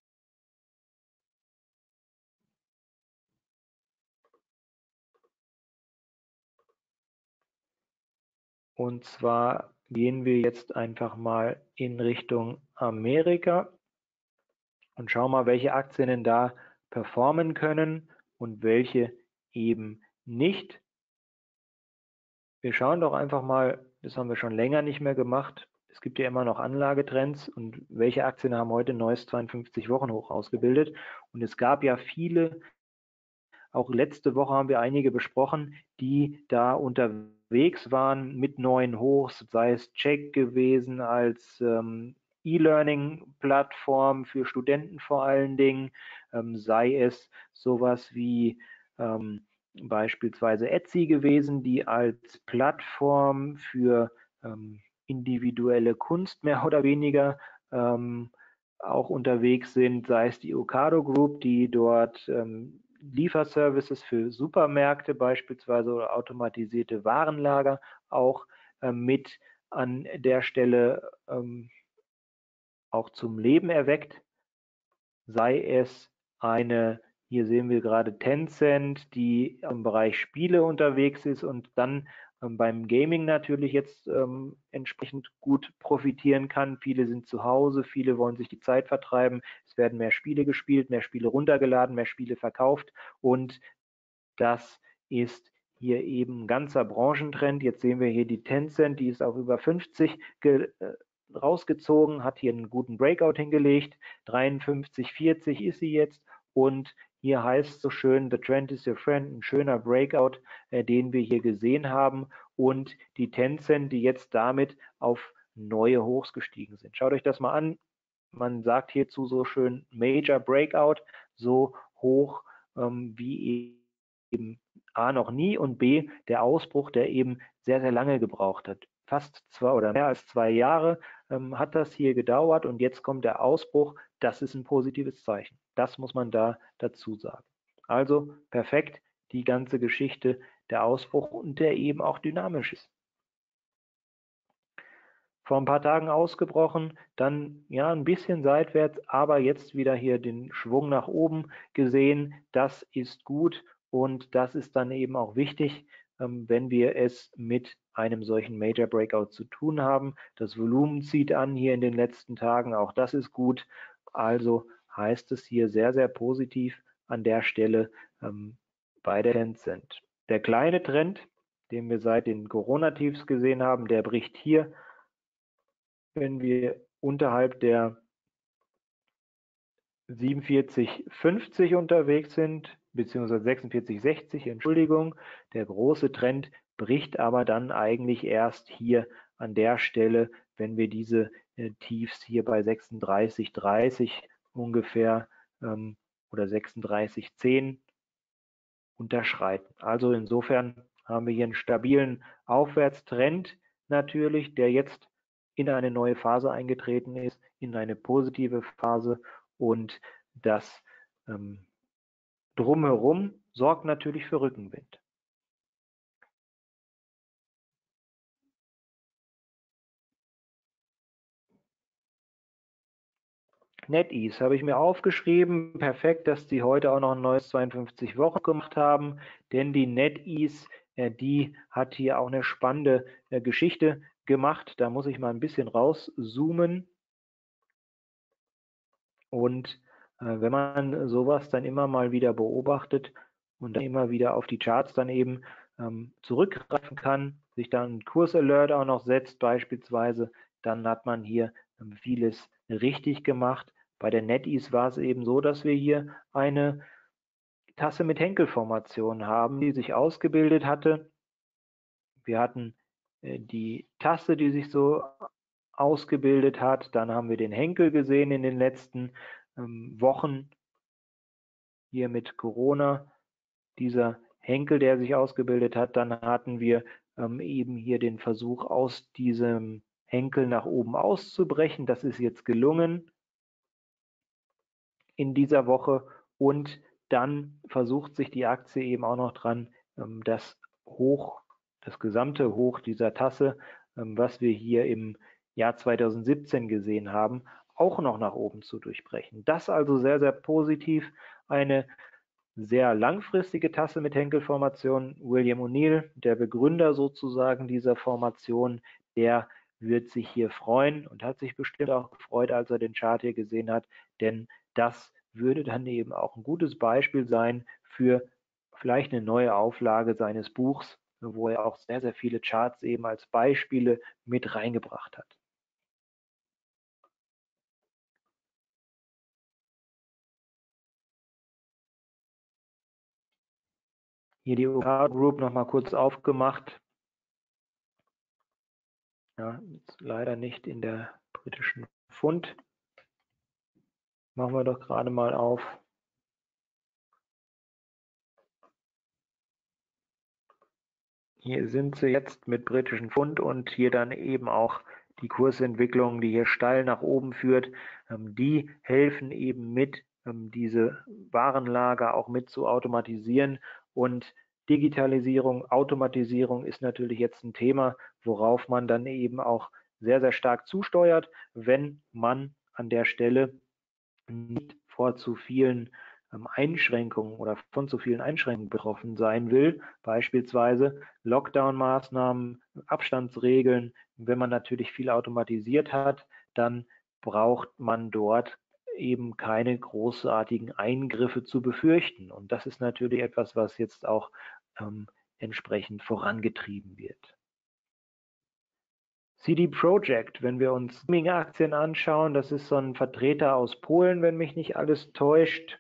Und zwar gehen wir jetzt einfach mal in Richtung Amerika und schauen mal, welche Aktien denn da performen können und welche eben nicht. Wir schauen doch einfach mal, das haben wir schon länger nicht mehr gemacht. Es gibt ja immer noch Anlagetrends, und welche Aktien haben heute ein neues zweiundfünfzig Wochen Hoch ausgebildet. Und es gab ja viele, auch letzte Woche haben wir einige besprochen, die da unterwegs waren mit neuen Hochs, sei es Check gewesen als ähm, E-Learning-Plattform für Studenten vor allen Dingen, ähm, sei es sowas wie ähm, beispielsweise Etsy gewesen, die als Plattform für ähm, individuelle Kunst mehr oder weniger ähm, auch unterwegs sind, sei es die Ocado Group, die dort ähm, Lieferservices für Supermärkte beispielsweise oder automatisierte Warenlager auch äh, mit an der Stelle ähm, auch zum Leben erweckt, sei es eine, hier sehen wir gerade Tencent, die im Bereich Spiele unterwegs ist und dann ähm, beim Gaming natürlich jetzt ähm, entsprechend gut profitieren kann. Viele sind zu Hause, viele wollen sich die Zeit vertreiben, es werden mehr Spiele gespielt, mehr Spiele runtergeladen, mehr Spiele verkauft, und das ist hier eben ein ganzer Branchentrend. Jetzt sehen wir hier die Tencent, die ist auf über fünfzig ge äh, rausgezogen, hat hier einen guten Breakout hingelegt. dreiundfünfzig vierzig ist sie jetzt, und hier heißt es so schön, the trend is your friend, ein schöner Breakout, äh, den wir hier gesehen haben, und die Tencent, die jetzt damit auf neue Hochs gestiegen sind. Schaut euch das mal an. Man sagt hierzu so schön Major Breakout, so hoch ähm, wie eben A noch nie und B der Ausbruch, der eben sehr, sehr lange gebraucht hat. Fast zwei oder mehr als zwei Jahre ähm, hat das hier gedauert, und jetzt kommt der Ausbruch. Das ist ein positives Zeichen. Das muss man da dazu sagen. Also perfekt die ganze Geschichte, der Ausbruch, und der eben auch dynamisch ist. Vor ein paar Tagen ausgebrochen, dann ja ein bisschen seitwärts, aber jetzt wieder hier den Schwung nach oben gesehen. Das ist gut, und das ist dann eben auch wichtig, ähm, wenn wir es mit einem solchen Major Breakout zu tun haben. Das Volumen zieht an hier in den letzten Tagen, auch das ist gut. Also heißt es hier sehr, sehr positiv an der Stelle ähm, bei der Tencent. Der kleine Trend, den wir seit den Corona-Tiefs gesehen haben, der bricht hier, wenn wir unterhalb der siebenundvierzig fünfzig unterwegs sind, beziehungsweise sechsundvierzig sechzig, Entschuldigung. Der große Trend bricht aber dann eigentlich erst hier an der Stelle, wenn wir diese äh, Tiefs hier bei sechsunddreißig dreißig ungefähr ähm, oder sechsunddreißig zehn unterschreiten. Also insofern haben wir hier einen stabilen Aufwärtstrend natürlich, der jetzt in eine neue Phase eingetreten ist, in eine positive Phase, und das ähm, Drumherum sorgt natürlich für Rückenwind. NetEase habe ich mir aufgeschrieben. Perfekt, dass die heute auch noch ein neues zweiundfünfzig Wochen gemacht haben, denn die NetEase, äh, die hat hier auch eine spannende äh, Geschichte gemacht. Da muss ich mal ein bisschen rauszoomen. Und äh, wenn man sowas dann immer mal wieder beobachtet und dann immer wieder auf die Charts dann eben ähm, zurückgreifen kann, sich dann einen Kursalert auch noch setzt beispielsweise, dann hat man hier ähm, vieles richtig gemacht. Bei der NetEase war es eben so, dass wir hier eine Tasse mit Henkelformation haben, die sich ausgebildet hatte. Wir hatten äh, die Tasse, die sich so ausgebildet hat. Dann haben wir den Henkel gesehen in den letzten ähm, Wochen hier mit Corona. Dieser Henkel, der sich ausgebildet hat. Dann hatten wir ähm, eben hier den Versuch, aus diesem Henkel nach oben auszubrechen. Das ist jetzt gelungen in dieser Woche, und dann versucht sich die Aktie eben auch noch dran, ähm, das Hoch, das gesamte Hoch dieser Tasse, ähm, was wir hier im Jahr zweitausendsiebzehn gesehen haben, auch noch nach oben zu durchbrechen. Das also sehr, sehr positiv. Eine sehr langfristige Tasse mit Henkelformation. William O'Neill, der Begründer sozusagen dieser Formation, der wird sich hier freuen und hat sich bestimmt auch gefreut, als er den Chart hier gesehen hat, denn das würde dann eben auch ein gutes Beispiel sein für vielleicht eine neue Auflage seines Buchs, wo er auch sehr, sehr viele Charts eben als Beispiele mit reingebracht hat. Hier die O K Group nochmal kurz aufgemacht. Ja, jetzt leider nicht in der britischen Pfund. Machen wir doch gerade mal auf. Hier sind sie jetzt mit britischen Pfund und hier dann eben auch die Kursentwicklung, die hier steil nach oben führt. Die helfen eben mit, diese Warenlager auch mit zu automatisieren, und Digitalisierung, Automatisierung ist natürlich jetzt ein Thema, worauf man dann eben auch sehr, sehr stark zusteuert, wenn man an der Stelle nicht vor zu vielen ähm, Einschränkungen oder von zu vielen Einschränkungen betroffen sein will, beispielsweise Lockdown-Maßnahmen, Abstandsregeln. Wenn man natürlich viel automatisiert hat, dann braucht man dort eben keine großartigen Eingriffe zu befürchten. Und das ist natürlich etwas, was jetzt auch ähm, entsprechend vorangetrieben wird. C D Projekt, wenn wir uns Streaming-Aktien anschauen, das ist so ein Vertreter aus Polen, wenn mich nicht alles täuscht.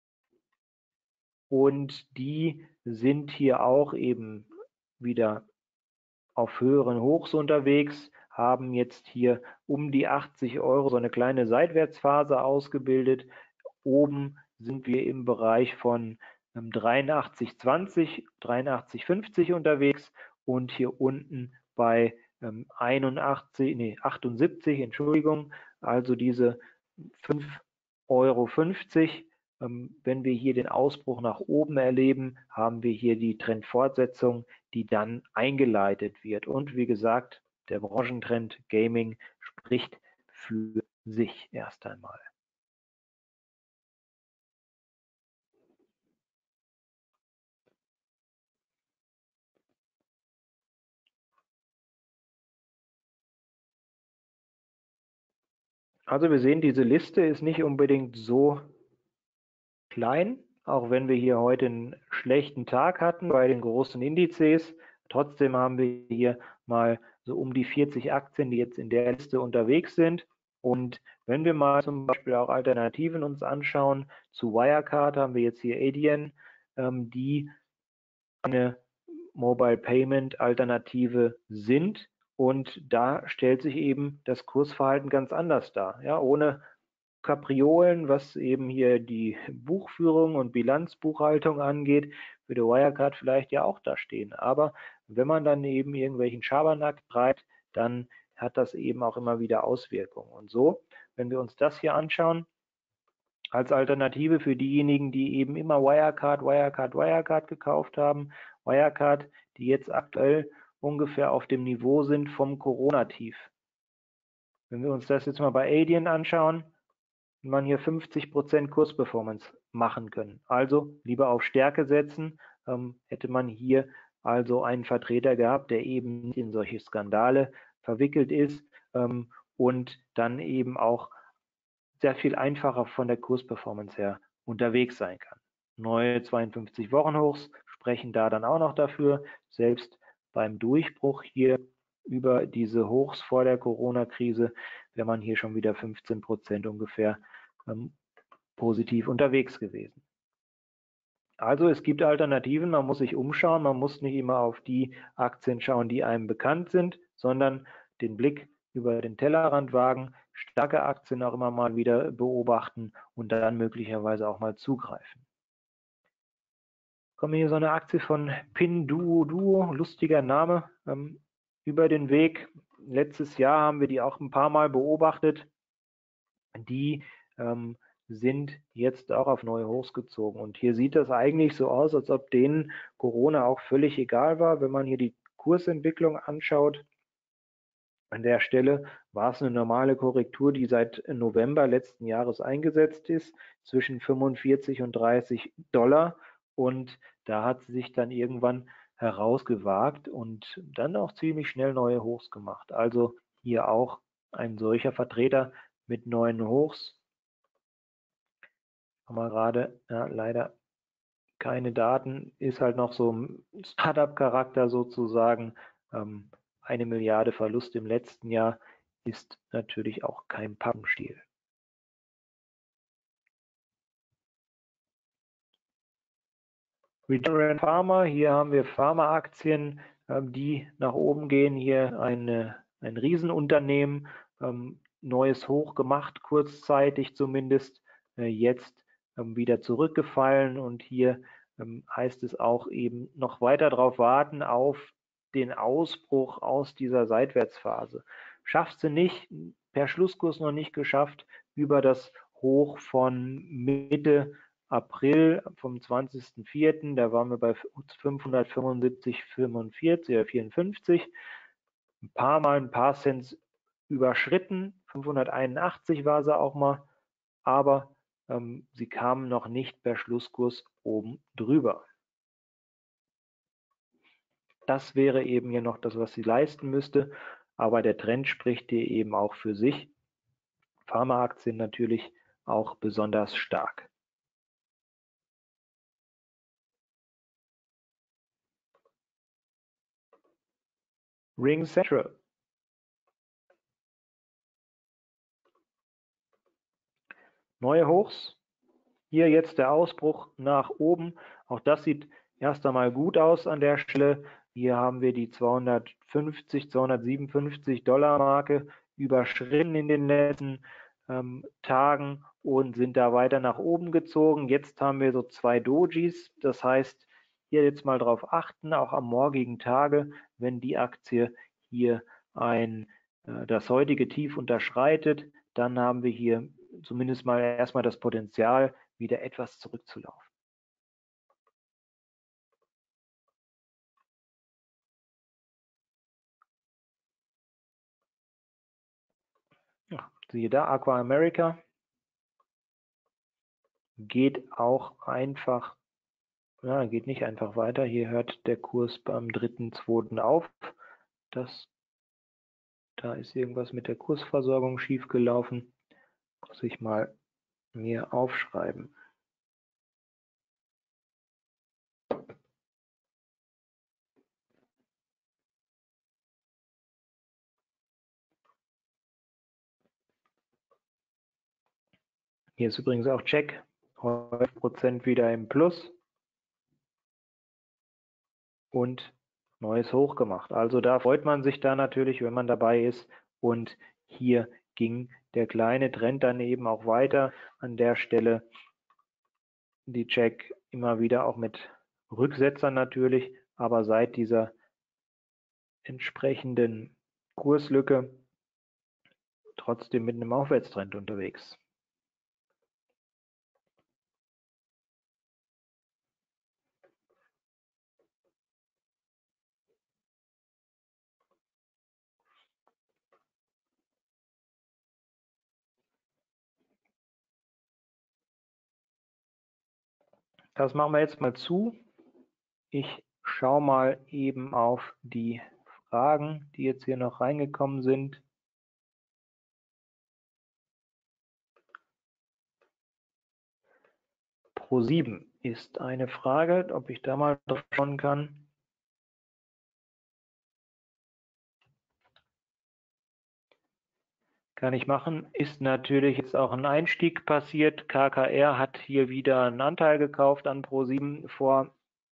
Und die sind hier auch eben wieder auf höheren Hochs unterwegs, haben jetzt hier um die achtzig Euro so eine kleine Seitwärtsphase ausgebildet. Oben sind wir im Bereich von dreiundachtzig zwanzig, dreiundachtzig fünfzig unterwegs, und hier unten bei einundachtzig, nee, achtundsiebzig, Entschuldigung, also diese fünf Euro fünfzig. Wenn wir hier den Ausbruch nach oben erleben, haben wir hier die Trendfortsetzung, die dann eingeleitet wird. Und wie gesagt, der Branchentrend Gaming spricht für sich erst einmal. Also wir sehen, diese Liste ist nicht unbedingt so klein, auch wenn wir hier heute einen schlechten Tag hatten bei den großen Indizes. Trotzdem haben wir hier mal so um die vierzig Aktien, die jetzt in der Liste unterwegs sind. Und wenn wir mal zum Beispiel auch Alternativen uns anschauen, zu Wirecard haben wir jetzt hier Adyen, ähm, die eine Mobile Payment Alternative sind. Und da stellt sich eben das Kursverhalten ganz anders dar. Ja, ohne Kapriolen, was eben hier die Buchführung und Bilanzbuchhaltung angeht, würde Wirecard vielleicht ja auch da stehen. Aber wenn man dann eben irgendwelchen Schabernack treibt, dann hat das eben auch immer wieder Auswirkungen. Und so, wenn wir uns das hier anschauen, als Alternative für diejenigen, die eben immer Wirecard, Wirecard, Wirecard gekauft haben, Wirecard, die jetzt aktuell ungefähr auf dem Niveau sind vom Corona-Tief. Wenn wir uns das jetzt mal bei Adyen anschauen, man hier fünfzig Prozent Kursperformance machen können. Also lieber auf Stärke setzen, ähm, hätte man hier also einen Vertreter gehabt, der eben nicht in solche Skandale verwickelt ist ähm, und dann eben auch sehr viel einfacher von der Kursperformance her unterwegs sein kann. Neue zweiundfünfzig Wochen Hochs sprechen da dann auch noch dafür, selbst beim Durchbruch hier über diese Hochs vor der Corona-Krise wäre man hier schon wieder fünfzehn Prozent ungefähr ähm, positiv unterwegs gewesen. Also es gibt Alternativen, man muss sich umschauen, man muss nicht immer auf die Aktien schauen, die einem bekannt sind, sondern den Blick über den Tellerrand wagen, starke Aktien auch immer mal wieder beobachten und dann möglicherweise auch mal zugreifen. Kommt hier so eine Aktie von Pinduoduo, lustiger Name, ähm, über den Weg. Letztes Jahr haben wir die auch ein paar Mal beobachtet. Die ähm, sind jetzt auch auf neue Hochs gezogen. Und hier sieht das eigentlich so aus, als ob denen Corona auch völlig egal war. Wenn man hier die Kursentwicklung anschaut, an der Stelle war es eine normale Korrektur, die seit November letzten Jahres eingesetzt ist, zwischen fünfundvierzig und dreißig Dollar. Und da hat sie sich dann irgendwann herausgewagt und dann auch ziemlich schnell neue Hochs gemacht. Also hier auch ein solcher Vertreter mit neuen Hochs. Haben wir gerade ja, leider keine Daten, ist halt noch so ein Startup-Charakter sozusagen. Ähm, eine Milliarde Verlust im letzten Jahr ist natürlich auch kein Pappenstiel. Regeneron Pharma, hier haben wir Pharmaaktien, ähm, die nach oben gehen. Hier eine, ein Riesenunternehmen, ähm, neues Hoch gemacht, kurzzeitig zumindest, äh, jetzt ähm, wieder zurückgefallen. Und hier ähm, heißt es auch eben noch weiter darauf warten auf den Ausbruch aus dieser Seitwärtsphase. Schafft sie nicht, per Schlusskurs noch nicht geschafft, über das Hoch von Mitte April vom zwanzigsten vierten, da waren wir bei fünfhundertfünfundsiebzig Komma fünfundvierzig oder vierundfünfzig, ein paar Mal ein paar Cent überschritten, fünfhunderteinundachtzig war sie auch mal, aber ähm, sie kamen noch nicht per Schlusskurs oben drüber. Das wäre eben hier noch das, was sie leisten müsste, aber der Trend spricht hier eben auch für sich. Pharmaaktien natürlich auch besonders stark. RingCentral. Neue Hochs. Hier jetzt der Ausbruch nach oben. Auch das sieht erst einmal gut aus an der Stelle. Hier haben wir die zweihundertfünfzig, zweihundertsiebenundfünfzig Dollar Marke überschritten in den letzten ähm, Tagen und sind da weiter nach oben gezogen. Jetzt haben wir so zwei Dojis. Das heißt, hier jetzt mal drauf achten, auch am morgigen Tage, wenn die Aktie hier ein, äh, das heutige Tief unterschreitet, dann haben wir hier zumindest mal erstmal das Potenzial, wieder etwas zurückzulaufen. Ja, siehe da, Aqua America geht auch einfach, ja, geht nicht einfach weiter. Hier hört der Kurs beim dritten zweiten auf. Das, da ist irgendwas mit der Kursversorgung schiefgelaufen. Muss ich mal mir aufschreiben. Hier ist übrigens auch Check, elf Prozent wieder im Plus und neues Hoch gemacht. Also da freut man sich da natürlich, wenn man dabei ist. Und hier ging der kleine Trend dann eben auch weiter. An der Stelle die Check immer wieder auch mit Rücksetzern natürlich, aber seit dieser entsprechenden Kurslücke trotzdem mit einem Aufwärtstrend unterwegs. Das machen wir jetzt mal zu. Ich schaue mal eben auf die Fragen, die jetzt hier noch reingekommen sind. ProSieben ist eine Frage, ob ich da mal drauf schauen kann. Kann ich machen. Ist natürlich jetzt auch ein Einstieg passiert. K K R hat hier wieder einen Anteil gekauft an ProSieben vor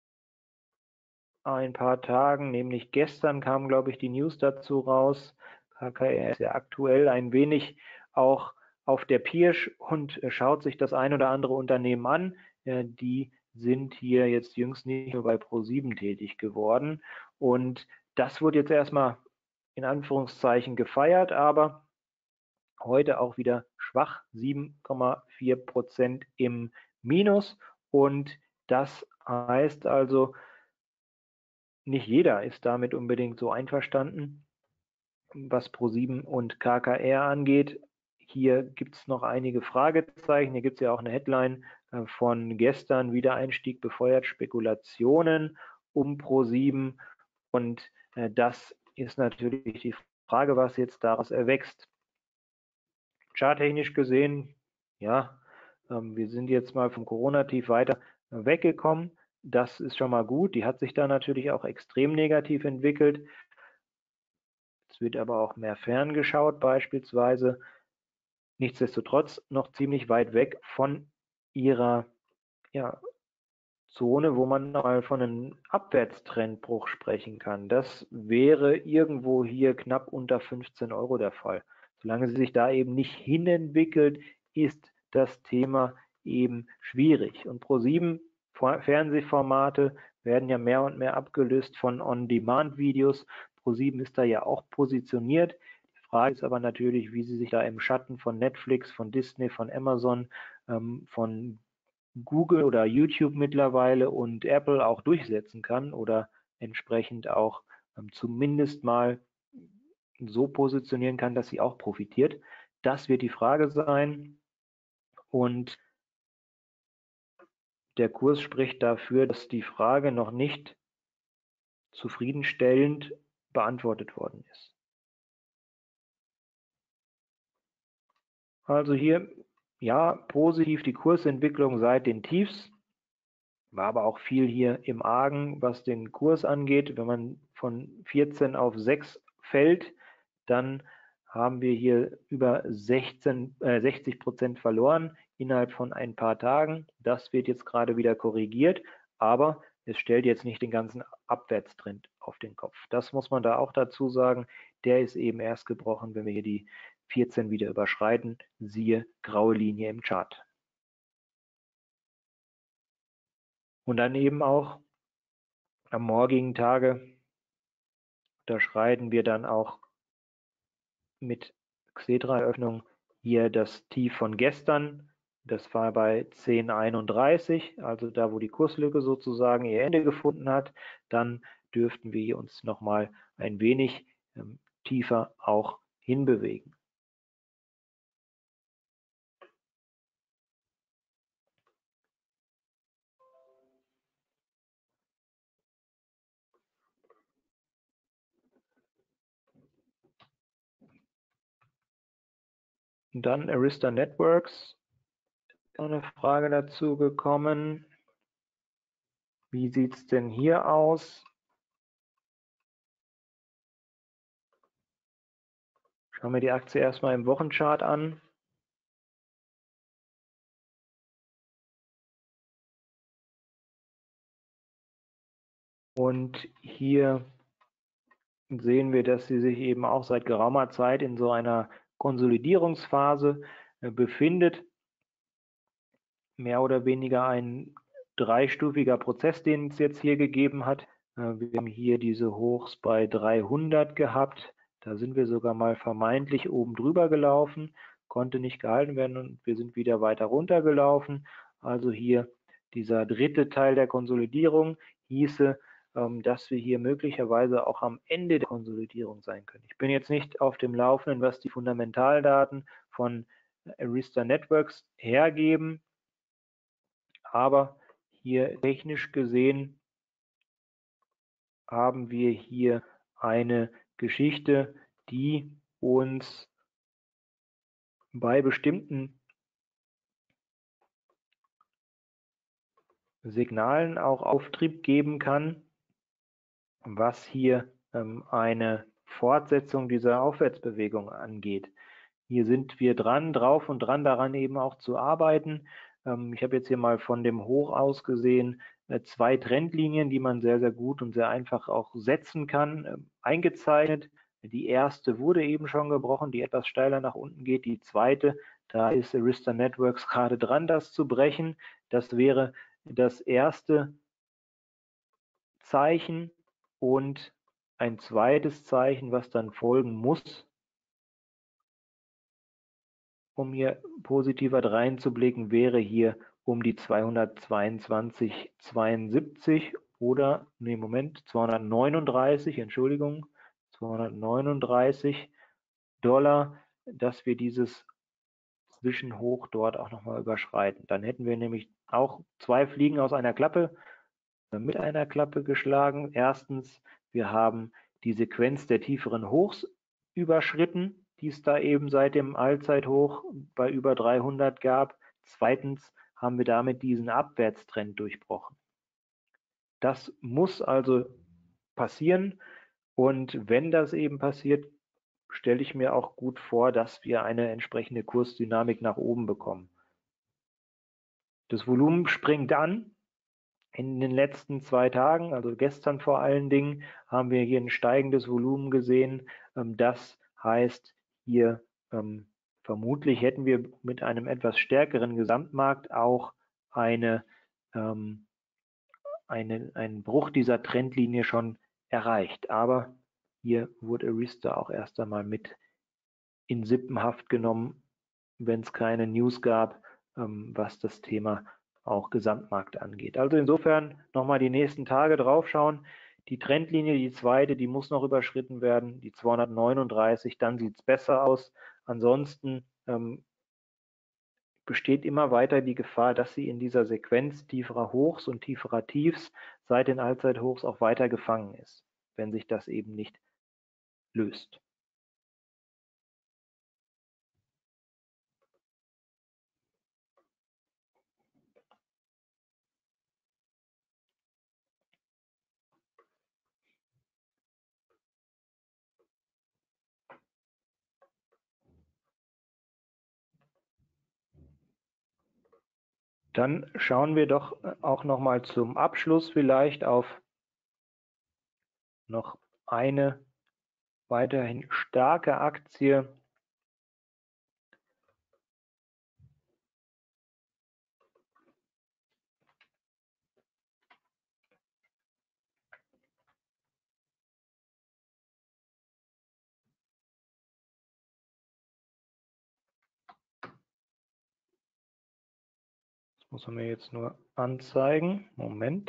ein paar Tagen, nämlich gestern kam, glaube ich, die News dazu raus. K K R ist ja aktuell ein wenig auch auf der Pirsch und schaut sich das ein oder andere Unternehmen an. Die sind hier jetzt jüngst nicht nur bei ProSieben tätig geworden. Und das wurde jetzt erstmal in Anführungszeichen gefeiert, aber heute auch wieder schwach, sieben Komma vier Prozent im Minus. Und das heißt also, nicht jeder ist damit unbedingt so einverstanden, was ProSieben und K K R angeht. Hier gibt es noch einige Fragezeichen. Hier gibt es ja auch eine Headline von gestern, Wiedereinstieg befeuert Spekulationen um ProSieben. Und das ist natürlich die Frage, was jetzt daraus erwächst. Charttechnisch gesehen, ja, wir sind jetzt mal vom Corona-Tief weiter weggekommen. Das ist schon mal gut. Die hat sich da natürlich auch extrem negativ entwickelt. Es wird aber auch mehr ferngeschaut beispielsweise. Nichtsdestotrotz noch ziemlich weit weg von ihrer ja, Zone, wo man mal von einem Abwärtstrendbruch sprechen kann. Das wäre irgendwo hier knapp unter fünfzehn Euro der Fall. Solange sie sich da eben nicht hinentwickelt, ist das Thema eben schwierig. Und ProSieben Fernsehformate werden ja mehr und mehr abgelöst von On-Demand-Videos. ProSieben ist da ja auch positioniert. Die Frage ist aber natürlich, wie sie sich da im Schatten von Netflix, von Disney, von Amazon, ähm, von Google oder YouTube mittlerweile und Apple auch durchsetzen kann oder entsprechend auch ähm, zumindest mal so positionieren kann, dass sie auch profitiert. Das wird die Frage sein. Und der Kurs spricht dafür, dass die Frage noch nicht zufriedenstellend beantwortet worden ist. Also hier, ja, positiv die Kursentwicklung seit den Tiefs. War aber auch viel hier im Argen, was den Kurs angeht. Wenn man von vierzehn auf sechs fällt, dann haben wir hier über sechzehn, äh, sechzig Prozent verloren innerhalb von ein paar Tagen. Das wird jetzt gerade wieder korrigiert, aber es stellt jetzt nicht den ganzen Abwärtstrend auf den Kopf. Das muss man da auch dazu sagen. Der ist eben erst gebrochen, wenn wir hier die vierzehn wieder überschreiten. Siehe graue Linie im Chart. Und dann eben auch am morgigen Tage unterschreiten wir dann auch mit Xetra-Eröffnung hier das Tief von gestern. Das war bei zehn Komma einunddreißig, also da, wo die Kurslücke sozusagen ihr Ende gefunden hat. Dann dürften wir uns nochmal ein wenig ähm, tiefer auch hinbewegen. Und dann Arista Networks, eine Frage dazu gekommen. Wie sieht es denn hier aus? Schauen wir die Aktie erstmal im Wochenchart an. Und hier sehen wir, dass sie sich eben auch seit geraumer Zeit in so einer Konsolidierungsphase äh, befindet. Mehr oder weniger ein dreistufiger Prozess, den es jetzt hier gegeben hat. Äh, wir haben hier diese Hochs bei dreihundert gehabt. Da sind wir sogar mal vermeintlich oben drüber gelaufen, konnte nicht gehalten werden und wir sind wieder weiter runter gelaufen. Also hier dieser dritte Teil der Konsolidierung hieße, dass wir hier möglicherweise auch am Ende der Konsolidierung sein können. Ich bin jetzt nicht auf dem Laufenden, was die Fundamentaldaten von Arista Networks hergeben, aber hier technisch gesehen haben wir hier eine Geschichte, die uns bei bestimmten Signalen auch Auftrieb geben kann, was hier ähm, eine Fortsetzung dieser Aufwärtsbewegung angeht. Hier sind wir dran, drauf und dran, daran eben auch zu arbeiten. Ähm, ich habe jetzt hier mal von dem Hoch aus gesehen äh, zwei Trendlinien, die man sehr, sehr gut und sehr einfach auch setzen kann, äh, eingezeichnet. Die erste wurde eben schon gebrochen, die etwas steiler nach unten geht. Die zweite, da ist Arista Networks gerade dran, das zu brechen. Das wäre das erste Zeichen und ein zweites Zeichen, was dann folgen muss, um hier positiver reinzublicken, wäre hier um die zweihundertzweiundzwanzig Komma zweiundsiebzig oder, nee, Moment, zweihundertneununddreißig, Entschuldigung, zweihundertneununddreißig Dollar, dass wir dieses Zwischenhoch dort auch nochmal überschreiten. Dann hätten wir nämlich auch zwei Fliegen aus einer Klappe, mit einer Klappe geschlagen. Erstens, wir haben die Sequenz der tieferen Hochs überschritten, die es da eben seit dem Allzeithoch bei über dreihundert gab. Zweitens haben wir damit diesen Abwärtstrend durchbrochen. Das muss also passieren und wenn das eben passiert, stelle ich mir auch gut vor, dass wir eine entsprechende Kursdynamik nach oben bekommen. Das Volumen springt an. In den letzten zwei Tagen, also gestern vor allen Dingen, haben wir hier ein steigendes Volumen gesehen. Das heißt, hier ähm, vermutlich hätten wir mit einem etwas stärkeren Gesamtmarkt auch eine, ähm, eine, einen Bruch dieser Trendlinie schon erreicht. Aber hier wurde Arista auch erst einmal mit in Sippenhaft genommen, wenn es keine News gab, ähm, was das Thema auch Gesamtmarkt angeht. Also insofern nochmal die nächsten Tage drauf schauen. Die Trendlinie, die zweite, die muss noch überschritten werden, die zweihundertneununddreißig, dann sieht es besser aus. Ansonsten ähm, besteht immer weiter die Gefahr, dass sie in dieser Sequenz tieferer Hochs und tieferer Tiefs seit den Allzeithochs auch weiter gefangen ist, wenn sich das eben nicht löst. Dann schauen wir doch auch noch mal zum Abschluss vielleicht auf noch eine weiterhin starke Aktie. Das muss man mir jetzt nur anzeigen. Moment.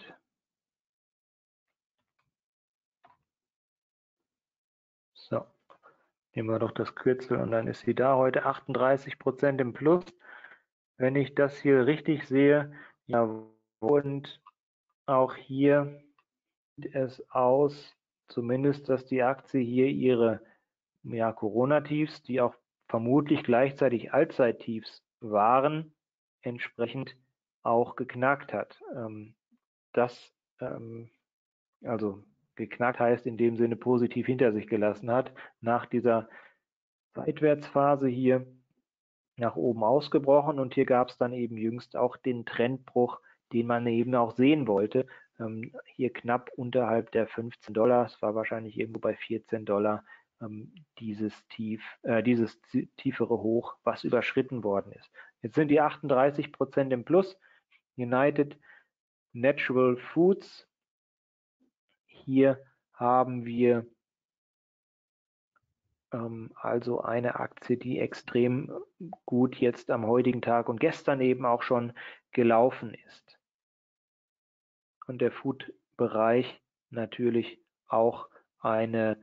So, nehmen wir doch das Kürzel und dann ist sie da heute achtunddreißig Prozent im Plus. Wenn ich das hier richtig sehe, ja, und auch hier sieht es aus, zumindest, dass die Aktie hier ihre ja, Corona-Tiefs, die auch vermutlich gleichzeitig Allzeittiefs waren, entsprechend auch geknackt hat. Ähm, das, ähm, also geknackt heißt in dem Sinne positiv hinter sich gelassen hat, nach dieser Seitwärtsphase hier nach oben ausgebrochen, und hier gab es dann eben jüngst auch den Trendbruch, den man eben auch sehen wollte. Ähm, hier knapp unterhalb der fünfzehn Dollar, es war wahrscheinlich irgendwo bei vierzehn Dollar, ähm, dieses Tief, äh, dieses tiefere Hoch, was überschritten worden ist. Jetzt sind die achtunddreißig Prozent im Plus. United Natural Foods. Hier haben wir ähm, also eine Aktie, die extrem gut jetzt am heutigen Tag und gestern eben auch schon gelaufen ist. Und der Food-Bereich natürlich auch eine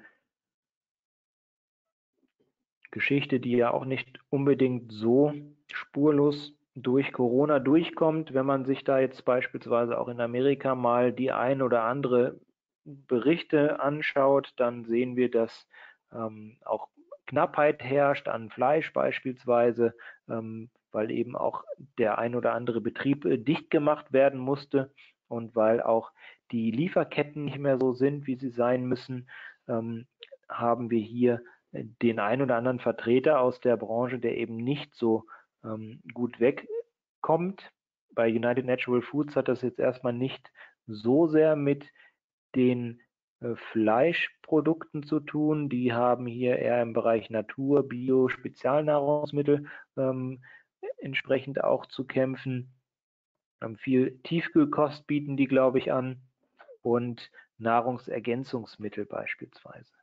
Geschichte, die ja auch nicht unbedingt so spurlos durch Corona durchkommt. Wenn man sich da jetzt beispielsweise auch in Amerika mal die ein oder andere Berichte anschaut, dann sehen wir, dass ähm, auch Knappheit herrscht an Fleisch beispielsweise, ähm, weil eben auch der ein oder andere Betrieb äh, dicht gemacht werden musste und weil auch die Lieferketten nicht mehr so sind, wie sie sein müssen, ähm, haben wir hier den ein oder anderen Vertreter aus der Branche, der eben nicht so ähm, gut wegkommt. Bei United Natural Foods hat das jetzt erstmal nicht so sehr mit den äh, Fleischprodukten zu tun. Die haben hier eher im Bereich Natur, Bio, Spezialnahrungsmittel ähm, entsprechend auch zu kämpfen. Ähm, viel Tiefkühlkost bieten die, glaube ich, an, und Nahrungsergänzungsmittel beispielsweise.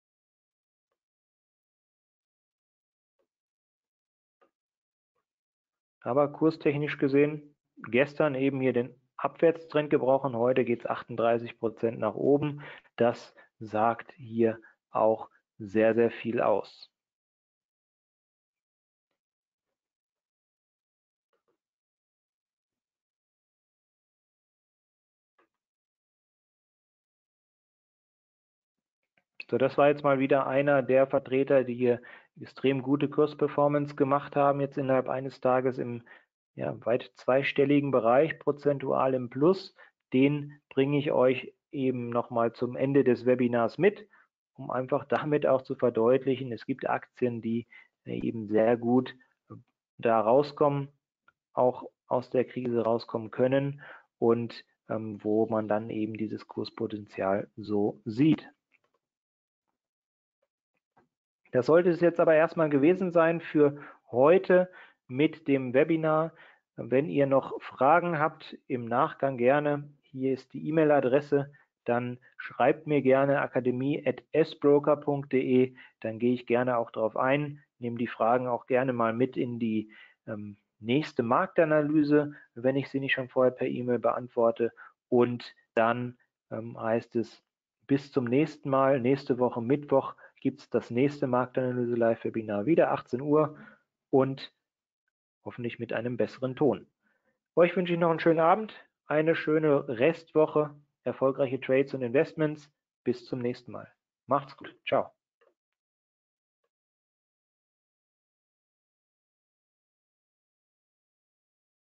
Aber kurstechnisch gesehen, gestern eben hier den Abwärtstrend gebrochen, heute geht es achtunddreißig Prozent nach oben. Das sagt hier auch sehr, sehr viel aus. So, das war jetzt mal wieder einer der Vertreter, die hier extrem gute Kursperformance gemacht haben, jetzt innerhalb eines Tages im ja, weit zweistelligen Bereich, prozentual im Plus. Den bringe ich euch eben nochmal zum Ende des Webinars mit, um einfach damit auch zu verdeutlichen, es gibt Aktien, die eben sehr gut da rauskommen, auch aus der Krise rauskommen können, und ähm, wo man dann eben dieses Kurspotenzial so sieht. Das sollte es jetzt aber erstmal gewesen sein für heute mit dem Webinar. Wenn ihr noch Fragen habt, im Nachgang gerne, hier ist die E-Mail-Adresse, dann schreibt mir gerne akademie at s broker punkt de, dann gehe ich gerne auch darauf ein, nehme die Fragen auch gerne mal mit in die ähm, nächste Marktanalyse, wenn ich sie nicht schon vorher per E-Mail beantworte, und dann ähm, heißt es bis zum nächsten Mal, nächste Woche Mittwoch gibt es das nächste Marktanalyse Live-Webinar wieder achtzehn Uhr und hoffentlich mit einem besseren Ton. Euch wünsche ich noch einen schönen Abend, eine schöne Restwoche, erfolgreiche Trades und Investments. Bis zum nächsten Mal. Macht's gut. Ciao.